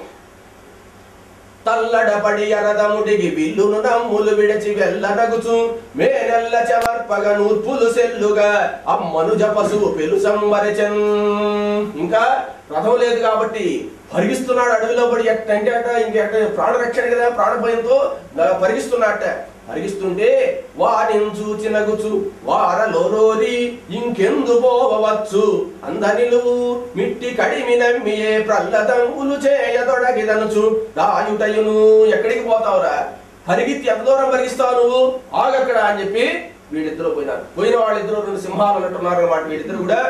తల్లడపడి అరదముడిగి విల్లును నమ్ములు విడచి వెళ్ళనగుచు మేనెల్ల చెవర్పగ నూర్పులు సెల్లుగా అమ్మను జపసు పెలు సంవరచన్. ఇంకా రథం లేదు కాబట్టి పరిగిస్తున్నాడు అడవిలో పడి. ఎట్టంటే అట ఇంకెట్ట ప్రాణరక్షణ కదా, ప్రాణభయంతో పరిగిస్తున్నట్ట. పరిగిస్తుంటే వారిని చూచి నగుచు వారలోరోరి ఇంకెందు పోవచ్చు అందనిలువు మిట్టి కడిమి నమ్మియే ప్రల్లదంగులు చేయదొడగిదనుచు దాయుటయును. ఎక్కడికి పోతావురా, పరిగెత్తి ఎంత దూరం పరిగిస్తావు నువ్వు, ఆగక్కడ అని చెప్పి వీళ్ళిద్దరూ పోయినారు. పోయిన వాళ్ళిద్దరూ 2 సింహాలు ఉన్నట్టున్నారు అన్నమాట. వీళ్ళిద్దరు కూడా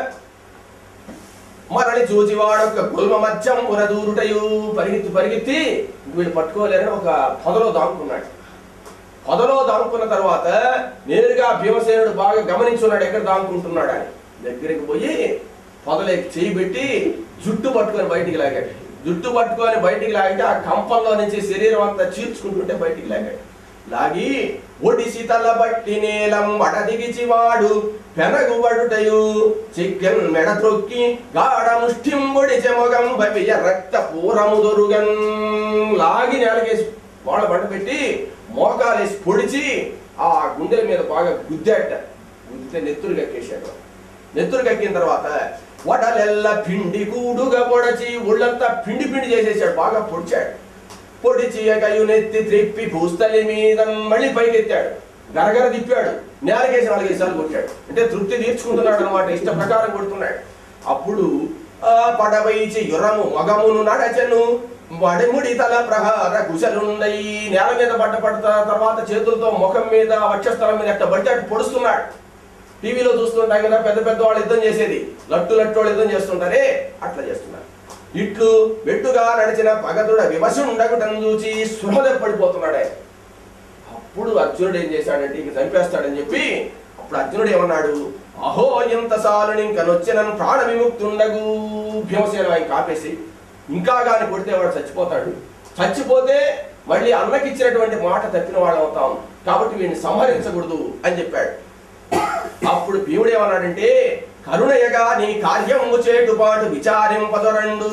మరలి చూచి వాడొక గుల్మ మధ్యం ఉరదూరుటయు పరిగెత్తి వీళ్ళు పట్టుకోలేరని ఒక పొదలో దాక్కున్నాడు. పొదలో దాక్కున్న తర్వాత నేరుగా భీమసేనుడు బాగా గమనించున్నాడు ఎక్కడ దాక్కుంటున్నాడు అని. దగ్గరికి పోయి పొదలేకి చేయి పెట్టి జుట్టు పట్టుకొని బయటికి లాగాడు. జుట్టు పట్టుకొని బయటికి లాగితే ఆ కంపంలో నుంచి శరీరం అంతా చీల్చుకుంటుంటే బయటికి లాగాడు. లాగి ఒడిసి తల బట్టి నేలం వడదిగిచి వాడు పెనగుబడుటయు చిక్కెన్ మెడ త్రొక్కి గాఢ ముష్టిం ఒడిచె మొగం బవియ రక్త పూరము దొరుగన్. లాగి నేలకేసి వాళ్ళ బండ పెట్టి మోకాలేసి పొడిచి ఆ గుండెల మీద బాగా గుద్దాట. గుద్దితే నెత్తురు కక్కేశాడు. నెత్తురు కక్కిన తర్వాత వడలెల్ల పిండి కూడుగా పొడచి ఒళ్ళంతా పిండి చేసేసాడు, బాగా పొడిచాడు. పొడిచి నెత్తి త్రిప్పి భూస్థలి మీద మళ్ళీ పైకెత్తాడు, గరగర తిప్పాడు, నేలకేసి 4 సార్లు కొట్టాడు. అంటే తృప్తి తీర్చుకుంటున్నాడు అనమాట, ఇష్ట ప్రకారం కొడుతున్నాడు. అప్పుడు ఆ పడవైచి యురము మగమును నడచను వడిముడి తల ప్రహార కుశలుండయి. నేల మీద పడ్డ తర్వాత చేతులతో ముఖం మీద వక్షస్థలం మీద ఎట్ట పడితే అటు పొడుస్తున్నాడు. టీవీలో చూస్తుంటాం కదా పెద్ద వాళ్ళు యుద్ధం చేసేది, లట్టు వాళ్ళు యుద్ధం చేస్తుంటారే అట్లా చేస్తున్నారు. ఇట్లు వెట్టుగా నడిచిన పగతుడ వివశుండగుటం చూచి స్పృహ పడిపోతున్నాడే. అప్పుడు అర్జునుడు ఏం చేశాడంటే ఇంక చంపేస్తాడని చెప్పి అప్పుడు అర్జునుడు ఏమన్నాడు, అహో ఎంత సాలుని ఇంకనొచ్చిన ప్రాణ విముక్తుండగు. భీమసేన ఆయన కాపేసి ఇంకా గాని కొడితే వాడు చచ్చిపోతాడు, చచ్చిపోతే మళ్ళీ అన్నకిచ్చినటువంటి మాట తప్పిన వాళ్ళు అవుతాం, కాబట్టి వీడిని సంహరించకూడదు అని చెప్పాడు. అప్పుడు భీముడు ఏమన్నాడంటే కరుణయగా నీ కార్యము చేటుపాటు విచారింపదొరండు.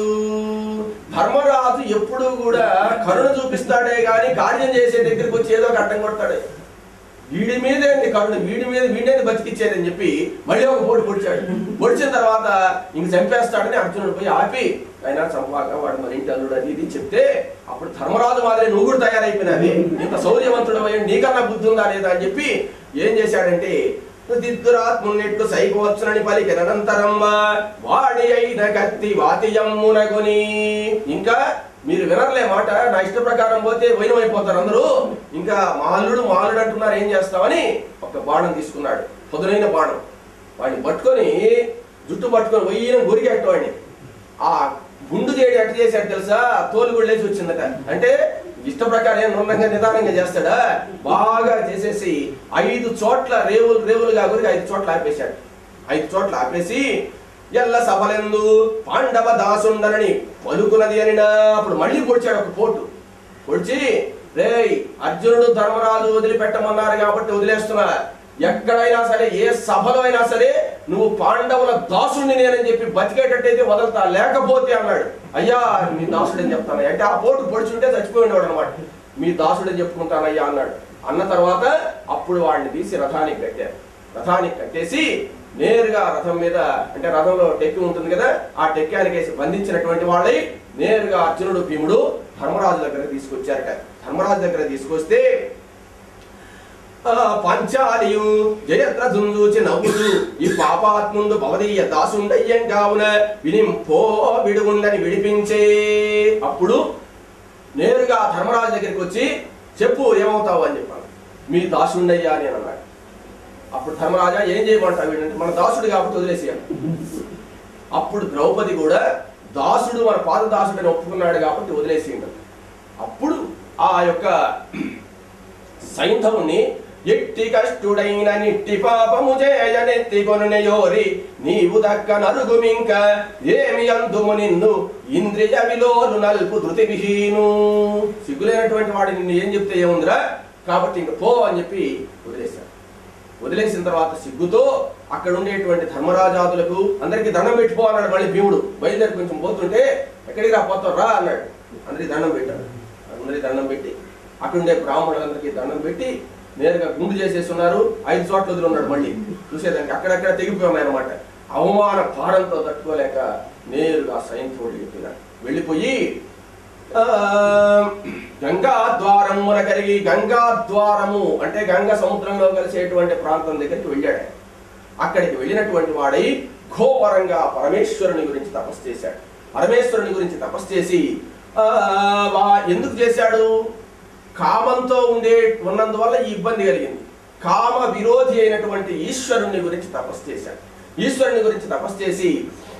ధర్మరాజు ఎప్పుడు కూడా కరుణ చూపిస్తాడే గాని కార్యం చేసే దగ్గరికి వచ్చి ఏదో ఒక అడ్డం కొడతాడే. వీడి మీదే కరుణ, వీడినే బతికిచ్చేదని చెప్పి మళ్ళీ ఒక పోటు పొడిచాడు. పొడిచిన తర్వాత ఇంక చంపేస్తాడని అర్జునుడు పోయి ఆపి ఆయన చంపాక వాడు మరి ఇంటి అల్లుడు అది ఇది చెప్తే అప్పుడు ధర్మరాజు మాదిరి నువ్వు కూడా తయారైపోయినావి, ఇంత శౌర్యవంతుడు అయ్యి నీకన్నా బుద్ధి ఉందా లేదా అని చెప్పి ఏం చేశాడంటే దిద్దురాత్మున్నెట్లు సైపోవచ్చునని పలికినంతరం వాడి అయిన కత్తి వాతియమ్మునగుని. ఇంకా మీరు వినర్లే మాట, నా ఇష్ట ప్రకారం పోతే వైనమైపోతారు అందరూ, ఇంకా మాల్లుడు అంటున్నారు ఏం చేస్తామని ఒక బాణం తీసుకున్నాడు, పొదునైన బాణం. వాడిని పట్టుకొని జుట్టు పట్టుకొని వెయ్యిన గురిగట్టు వాడిని. ఆ గుండు చేయడం ఎట్ట చేశాడు తెలుసా, తోలు కూడా లేచి వచ్చిందట. అంటే ఇష్ట ప్రకారం నున్నంగా నిదానంగా చేస్తాడా, బాగా చేసేసి 5 చోట్ల రేవులుగా గురికి 5 చోట్ల ఆపేశాడు. 5 చోట్ల ఆపేసి ఎల్ల సభలందు పాండవ దాసుండనని పలుకున్నది అని అప్పుడు మళ్ళీ పొడిచాడు. ఒక పోటు పొడిచి, రేయ్ అర్జునుడు ధర్మరాజు వదిలిపెట్టమన్నారు కాబట్టి వదిలేస్తున్నా, ఎక్కడైనా సరే ఏ సభలో అయినా సరే నువ్వు పాండవుల దాసుడిని నేనని చెప్పి బతికేటట్టయితే వదలుతా, లేకపోతే అన్నాడు. అయ్యా మీ దాసుడని చెప్తాను అంటే ఆ పోటు పొడిచుంటే చచ్చిపోయినాడు అనమాట. మీ దాసుడని చెప్పుకుంటానయ్యా అన్నాడు. అన్న తర్వాత అప్పుడు వాడిని తీసి రథానికి కట్టారు. రథానికి కట్టేసి నేరుగా రథం మీద, అంటే రథంలో టెక్కి ఉంటుంది కదా, ఆ టెక్కానికి బంధించినటువంటి వాళ్ళై నేరుగా అర్జునుడు భీముడు ధర్మరాజు దగ్గర తీసుకొచ్చారట. ధర్మరాజు దగ్గర తీసుకొస్తే పంచాలియు జయద్రథును చూచి నవ్వుతూ, ఈ పాపాత్ముందు భవదీయ దాసుండయ్యం కావున వినింపో విడుగుండని విడిపించే. అప్పుడు నేరుగా ధర్మరాజు దగ్గరికి వచ్చి, చెప్పు ఏమవుతావు అని చెప్పాను. మీ దాసుండయ్యా అని అన్నాడు. అప్పుడు ధర్మరాజా ఏం చేయమంటావు ఏంటంటే, మన దాసుడు కాబట్టి వదిలేసేయాలి. అప్పుడు ద్రౌపది కూడా దాసుడు మన పాదదాసుడని ఒప్పుకున్నాడు కాబట్టి వదిలేసేయండి. అప్పుడు ఆ యొక్క సైంధవుని ఎట్టి కష్టుడైన నిట్టి పాపము చేయనెత్తి కొనునయోరి నీవు దక్క నరుగుమింక ఏమి అందుము నిన్ను ఇంద్రియ విలోలు నల్పు ధృతి విహీను. సిగ్గులేనటువంటి వాడు నిన్ను ఏం చెప్తే ఏముందిరా, కాబట్టి ఇంక పో అని చెప్పి వదిలేశాడు. వదిలేసిన తర్వాత సిగ్గుతో అక్కడ ఉండేటువంటి ధర్మరాజాదులకు అందరికి దండం పెట్టిపో అన్నాడు. మళ్ళీ భీముడు బయలుదేరి కొంచెం పోతుంటే, ఎక్కడికి రా పోతావు రా అన్నాడు. అందరికి దండం పెట్టాడు. అందరికి దండం పెట్టి అక్కడ ఉండే బ్రాహ్మణులందరికీ దండం పెట్టి నేరుగా గుండు చేసేసి ఉన్నారు. 5 చోట్ల వదిలి ఉన్నాడు. మళ్ళీ చూసేదానికి అక్కడక్కడ తెగిపోయి ఉన్నాయన్నమాట. అవమాన భారంతో తట్టుకోలేక నేరుగా సైంధవుడు వెళ్ళిపోయి గంగా ద్వారమున కలిగి, గంగా ద్వారము అంటే గంగ సముద్రంలో కలిసేటువంటి ప్రాంతం దగ్గరికి వెళ్ళాడు. అక్కడికి వెళ్ళినటువంటి వాడై ఘోరంగా పరమేశ్వరుని గురించి తపస్సు చేశాడు. పరమేశ్వరుని గురించి తపస్సు చేసి ఎందుకు చేశాడు, కామంతో ఉన్నందువల్ల ఈ ఇబ్బంది కలిగింది. కామ విరోధి అయినటువంటి ఈశ్వరుని గురించి తపస్సు చేశాడు. ఈశ్వరుని గురించి తపస్సు చేసి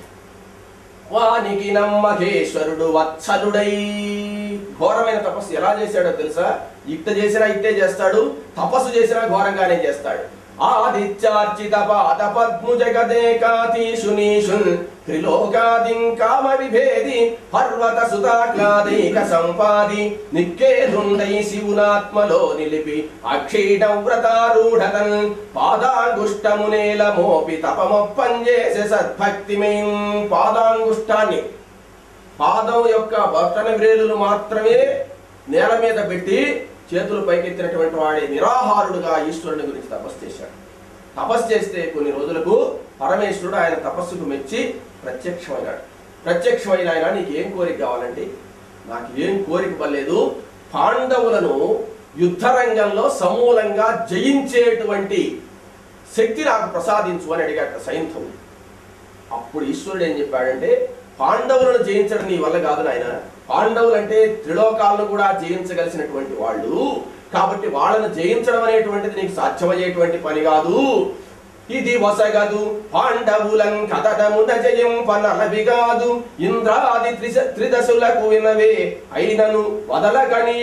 వానికి నమ్మకేశ్వరుడు వత్సలుడై ఘోరమైన తపస్సు ఎలా చేశాడో తెలుసా? ఇట్ట చేసినా ఇట్టే చేస్తాడు, తపస్సు చేసినా ఘోరంగానే చేస్తాడు. ఆదిత్యార్చిత పాద పద్ము జగదేకాతీశునీషున్ త్రిలోకాదిం కామ విభేది పర్వత సుతాక్లాదైక సంపాది నిక్కేదుండై శివునాత్మలో నిలిపి అక్షీణ వ్రతారూఢతన్ పాదాంగుష్టమునేల మోపి తపమొప్పంజేసే సద్భక్తిమేం. పాదాంగుష్టాన్ని, పాదం యొక్క బొట్టన వ్రేలులు మాత్రమే నేల మీద పెట్టి చేతులు పైకెత్తినటువంటి వాడే నిరాహారుడుగా ఈశ్వరుని గురించి తపస్సు చేశాడు. తపస్సు చేస్తే కొన్ని రోజులకు పరమేశ్వరుడు ఆయన తపస్సుకు మెచ్చి ప్రత్యక్షమైనాడు. ప్రత్యక్షమైన ఆయన నీకు ఏం కోరిక కావాలంటే, నాకు ఏం కోరిక పర్లేదు, పాండవులను యుద్ధ రంగంలో సమూలంగా జయించేటువంటి శక్తి నాకు ప్రసాదించు అని అడిగాట సైంధవుడు. అప్పుడు ఈశ్వరుడు ఏం చెప్పాడంటే, పాండవులను జయించడం నీ వల్ల కాదు నాయన, పాండవులు అంటే త్రిలోకాలను కూడా జయించగలిసినటువంటి వాళ్ళు, కాబట్టి వాళ్ళను జయించడం అనేటువంటిది నీకు సాధ్యమయ్యేటువంటి పని కాదు. ఇది వసగదు పాండవులం కథడమున జయింపనలవి కాదు, ఇంద్రాది త్రిదశులకు వినవే అయినను వదలగని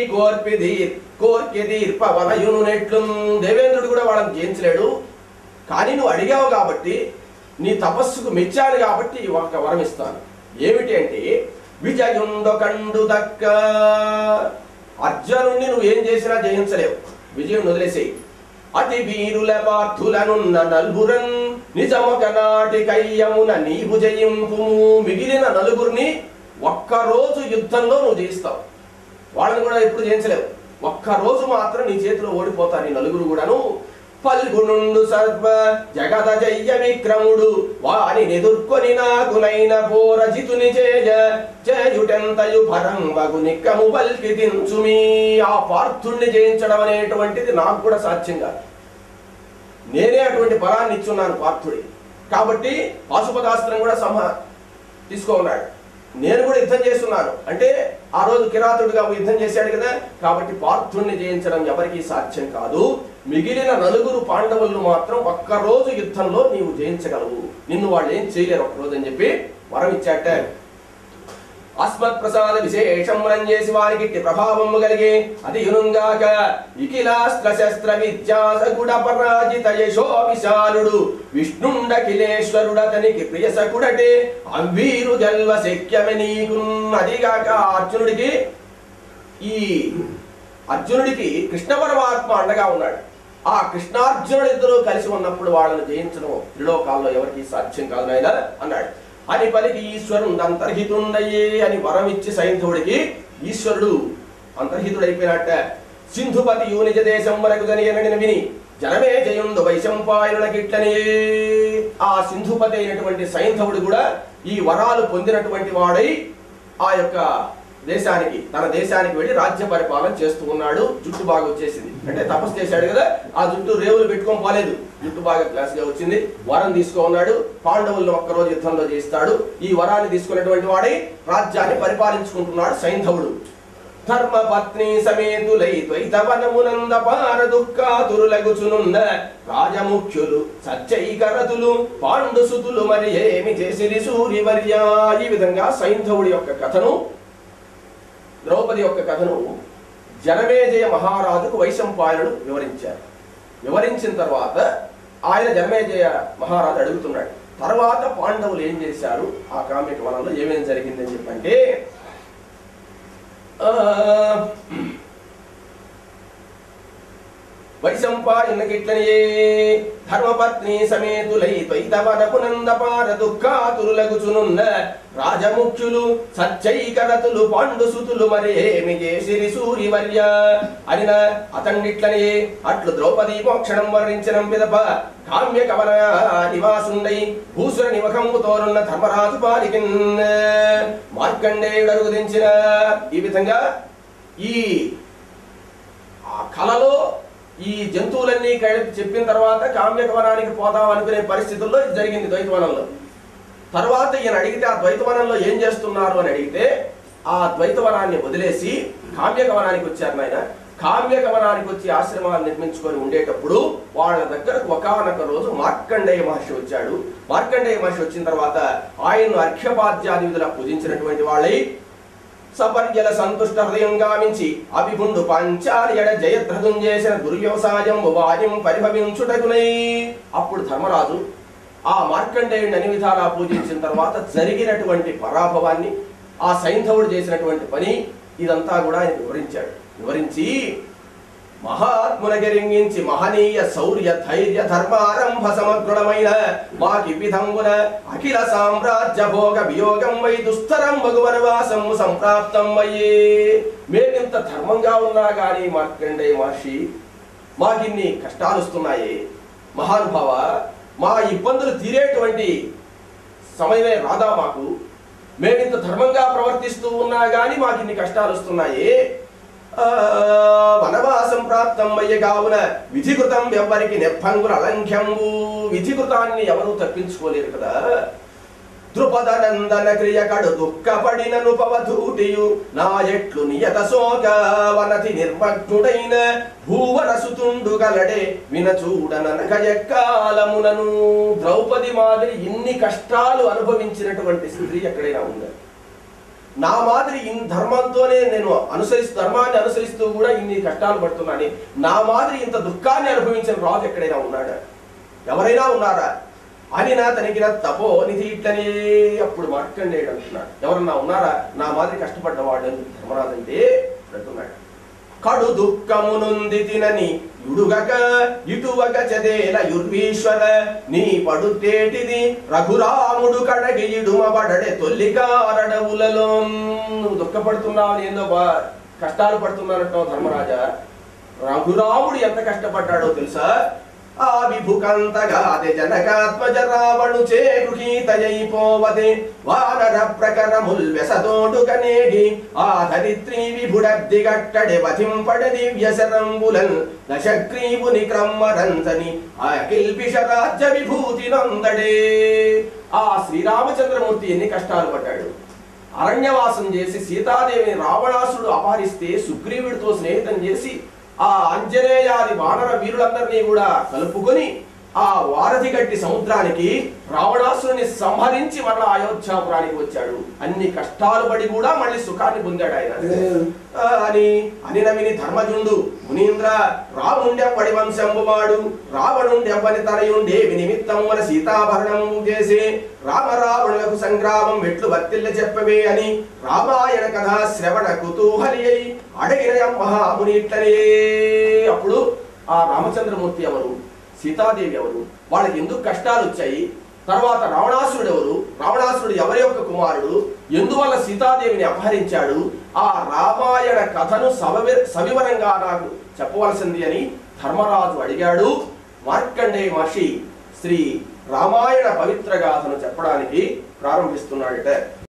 కోర్కెదీర్పవలయును నెట్లు. దేవేంద్రుడు కూడా వాళ్ళని జయించలేడు, కానీ నువ్వు అడిగావు కాబట్టి, నీ తపస్సుకు మెచ్చాను కాబట్టి ఒక వరం ఇస్తాను. ఏమిటి అంటే, విజయుండొకండు దక్క. అర్జునుడిని నువ్వు ఏం చేసినా జయించలేవు, విజయుని వదిలేసేయి. అతి వీరుల పార్థులనున్న నలుగురన్ నిజమొక నాటి కయ్యమున నీవు జయింపు. మిగిలిన నలుగురిని ఒక్కరోజు యుద్ధంలో నువ్వు జయిస్తావు, వాళ్ళని కూడా ఎప్పుడు జయించలేవు. ఒక్కరోజు మాత్రం నీ చేతిలో ఓడిపోతారు ఈ నలుగురు కూడాను. పల్గునుండు సర్వ జగద జయ్య విక్రముడు వాని ఎదుర్కొని నాకునైన పోరజితుని చేయుటెంతయు భరంబగు నిక్కము పల్కి దించుమీ. ఆ పార్థుణ్ణి జయించడం అనేటువంటిది నాకు కూడా సాధ్యం కాదు, నేనే అటువంటి బలాన్ని ఇచ్చున్నాను పార్థుడి. కాబట్టి పాశుపతాస్త్రం కూడా తీసుకోన్నాడు, నేను కూడా యుద్ధం చేస్తున్నాను అంటే ఆ రోజు కిరాతుడిగా యుద్ధం చేశాడు కదా, కాబట్టి పార్థుణ్ణి జయించడం ఎవరికీ సాధ్యం కాదు. మిగిలిన నలుగురు పాండవులను మాత్రం ఒక్కరోజు యుద్ధంలో నీవు జయించగలవు, నిన్ను వాళ్ళు ఏం చేయలేరు ఒక్కరోజు అని చెప్పి వరం ఇచ్చాట. అస్మత్ ప్రసాద విశేషమునం చేసి వారికి ప్రభావము కలిగి అది యునుగాక ఇకిలాస్త్ర శస్త్ర విద్యాసగుడ పరాజిత యశో విశాలుడు విష్ణుండకిలేశ్వరుడతనికి ప్రియసకుడటే అంవీరు జల్వ శక్యమె నీకున్నదిగాక అర్జునుడికి కృష్ణ పరమాత్మ అండగా ఉన్నాడు. ఆ కృష్ణార్జునుడిద్దరూ కలిసి ఉన్నప్పుడు వాళ్ళని జయించడం త్రిలోకాల్లో ఎవరికి సాధ్యం కాదు నాయన అన్నాడు. అని పలికి ఈశ్వరుడు అంతర్హితుండయ్యే అని వరం ఇచ్చి సైంధవుడికి ఈశ్వరుడు అంతర్హితుడైపోయినట్ట. సింధుపతి యూనిజ దేశం వరకు జనియనని విని జనమే జయుండు వైశంపాయనులకిట్లని. ఆ సింధుపతి అయినటువంటి సైంధవుడు కూడా ఈ వరాలు పొందినటువంటి వాడై ఆ యొక్క దేశానికి తన దేశానికి వెళ్ళి రాజ్య పరిపాలన చేస్తూ ఉన్నాడు. జుట్టు బాగా వచ్చేసింది, అంటే తపస్సు చేశాడు కదా, ఆ జుట్టు రేవులు పెట్టుకొని పోలేదు, జుట్టు బాగా క్లాస్ గా వచ్చింది. వరం తీసుకున్నాడు, పాండవులను ఒక్కరోజు యుద్ధంలో చేస్తాడు. ఈ వరాన్ని తీసుకున్నటువంటి వాడై రాజ్యాన్ని పరిపాలించుకుంటున్నాడు సైంధవుడు. ధర్మపత్ని సమేతులై ద్వైతవనమునందపార దుఃఖాతురులగుచునున్న రాజముఖ్యులు సచ్చైకరతులు పాండుసుతులు మరి ఏమి చేసిరి సూర్యవర్య. ఈ విధంగా సైంధవుడి యొక్క కథను, ద్రౌపది యొక్క కథను జనమేజయ మహారాజుకు వైశంపాయనుడు వివరించారు. వివరించిన తర్వాత ఆయన జనమేజయ మహారాజు అడుగుతున్నాడు, తర్వాత పాండవులు ఏం చేశారు, ఆ కామ్యక వనంలో ఏమేమి జరిగిందని చెప్పంటే, వైశంపాయనుకిట్లనియే ధర్మపత్ని సమేతులై ద్వైతవనపునందపార దుఃఖాతురులగుచునున్న రాజముఖ్యులు సచ్చైకరతులు పాండుసుతులు మరి ఏమి చేసిరి సూర్యవర్య అనిన అతండిట్లనియే అట్లు ద్రౌపది మోక్షణం వర్ణించనం పిదప కామ్య కవన నివాసుండై భూసుర నివకంబు తోరున్న ధర్మరాజు పాలికిన్ మార్కండేయుడు అరుగుదించిన. ఈ విధంగా ఈ కళలో ఈ జంతువులన్నీ కలిపి చెప్పిన తర్వాత కామ్యకవనానికి పోదాం అనుకునే పరిస్థితుల్లో ఇది జరిగింది ద్వైతవనంలో. తర్వాత ఈయన అడిగితే ఆ ద్వైతవనంలో ఏం చేస్తున్నారు అని అడిగితే ఆ ద్వైతవనాన్ని వదిలేసి కామ్యకవనానికి వచ్చారు నాయన. కామ్యకవనానికి వచ్చి ఆశ్రమాలు నిర్మించుకొని ఉండేటప్పుడు వాళ్ళ దగ్గరకు ఒకానొక రోజు మార్కండేయ మహర్షి వచ్చాడు. మార్కండేయ మహర్షి వచ్చిన తర్వాత ఆయన్ను అర్ఘ్యపాద్యాది విధులా పూజించినటువంటి వాళ్ళై సపర్యల సంతుష్ట హృదయం గావించి అభిగుండు పంచార్యడ జయధ్రదుం చేసిన దుర్వ్యవసాయం వార్యం పరిభవించుటకునై. అప్పుడు ధర్మరాజు ఆ మార్కండేయుడిని అన్ని విధాలా పూజించిన తర్వాత జరిగినటువంటి పరాభవాన్ని, ఆ సైంధవుడు చేసినటువంటి పని ఇదంతా కూడా ఆయన వివరించాడు. వివరించి మహాత్మునగిరింగించి మహనీయ శౌర్య ధైర్య ధర్మారంభ సమగ్రుడమైన మాకి విధంగున అఖిల సామ్రాజ్య భోగ వియోగం వై దుస్తరం భగవనవాసము సంప్రాప్తం అయ్యే. మేమింత ధర్మంగా ఉన్నా గాని మార్కండేయ మహర్షి మాకిన్ని కష్టాలు వస్తున్నాయి. మహానుభావ, మా ఇబ్బందులు తీరేటువంటి సమయమే రాదా మాకు? మేమింత ధర్మంగా ప్రవర్తిస్తూ ఉన్నా గాని మాకిన్ని కష్టాలు వస్తున్నాయి. వనవాసం ప్రాప్తం అయ్యే కావున విధికృతం ఎవరికి నిర్భంగుల అలంఘ్యంబు. విధికృతాన్ని ఎవరూ తప్పించుకోలేరు కదా. ద్రుపద నందన క్రియ కడు దుఃఖపడినను పవధూటియు నా ఎట్లు నియత శోక వనతి నిర్మగ్నుడైన భూవరసుతుండు గలడే వినచూడననక ఎక్కాలమునను. ద్రౌపది మాదిరి ఇన్ని కష్టాలు అనుభవించినటువంటి స్త్రీ ఎక్కడైనా ఉందా? నా మాదిరి ఇన్ని ధర్మంతోనే నేను ధర్మాన్ని అనుసరిస్తూ కూడా ఇన్ని కష్టాలు పడుతున్నాను. నా మాదిరి ఇంత దుఃఖాన్ని అనుభవించిన రాజు ఎక్కడైనా ఉన్నాడా? ఎవరైనా ఉన్నారా అని నా తనికిన తపో నిధి ఇట్లనే. అప్పుడు మార్కండేయుడు అంటున్నాడు, ఎవరన్నా ఉన్నారా నా మాదిరి కష్టపడ్డవాడు అని ధర్మరాజు అంటే అంటున్నాడు. కడు దుఃఖమునుంది తినని యుడుగక ఇటువక చదేల యుర్వీశ్వర నీ పడుతేటిది రఘురాముడు కడగి ఇడుమబడడే తొల్లికారడవులలో. నువ్వు దుఃఖపడుతున్నావు, ఏందో కష్టాలు పడుతున్నానంటావు ధర్మరాజా. రఘురాముడు ఎంత కష్టపడ్డాడో తెలుసా? ఆ విభుకంతగాది జనకాత్మజ రావణు చే గృహీతయైపోవదే వానర ప్రకరముల్ వెసతోడు కనేగి ఆ ధరిత్రీ విభుడద్దిగట్టడి వధింపడ దివ్య శరంబులన్ దశగ్రీవుని క్రమ్మరంజని ఆ కిల్పిష రాజ్య విభూతి నందడే. ఆ శ్రీరామచంద్రమూర్తి ఎన్ని కష్టాలు పడ్డాడు. అరణ్యవాసం చేసి సీతాదేవిని రావణాసుడు అపహరిస్తే సుగ్రీవుడితో స్నేహితం చేసి ఆ అంజనేయాది వానర వీరులందరినీ కూడా కలుపుకొని ఆ వారధి గట్టి సముద్రానికి రావణాసురుని సంహరించి మరలా అయోధ్యాపురానికి వచ్చాడు. అన్ని కష్టాలు పడి కూడా మళ్ళీ సుఖాన్ని పొందాడు ఆయన అని నమిని ధర్మజుండు మునీంద్ర రాముండెవ్వడి వంశంబువాడు రావణుండెవ్వని తనయుండేవి నిమిత్తం మన సీతాభరణం చేసి రామరావణులకు సంగ్రామం మెట్లు వర్తిల్ల చెప్పవే అని రామాయణ కథ శ్రవణ కుతూహలి అయి అడిగిన మహామునిట్లనే. అప్పుడు ఆ రామచంద్రమూర్తి ఎవరు, సీతాదేవి ఎవరు, వాళ్ళకి ఎందుకు కష్టాలు వచ్చాయి, తర్వాత రావణాసురుడు ఎవరు, రావణాసురుడు ఎవరి యొక్క కుమారుడు, ఎందువల్ల సీతాదేవిని అపహరించాడు, ఆ రామాయణ కథను సవివరంగా నాకు చెప్పవలసింది అని ధర్మరాజు అడిగాడు. మార్కండేయ మహర్షి శ్రీ రామాయణ పవిత్ర గాథను చెప్పడానికి ప్రారంభిస్తున్నాడట.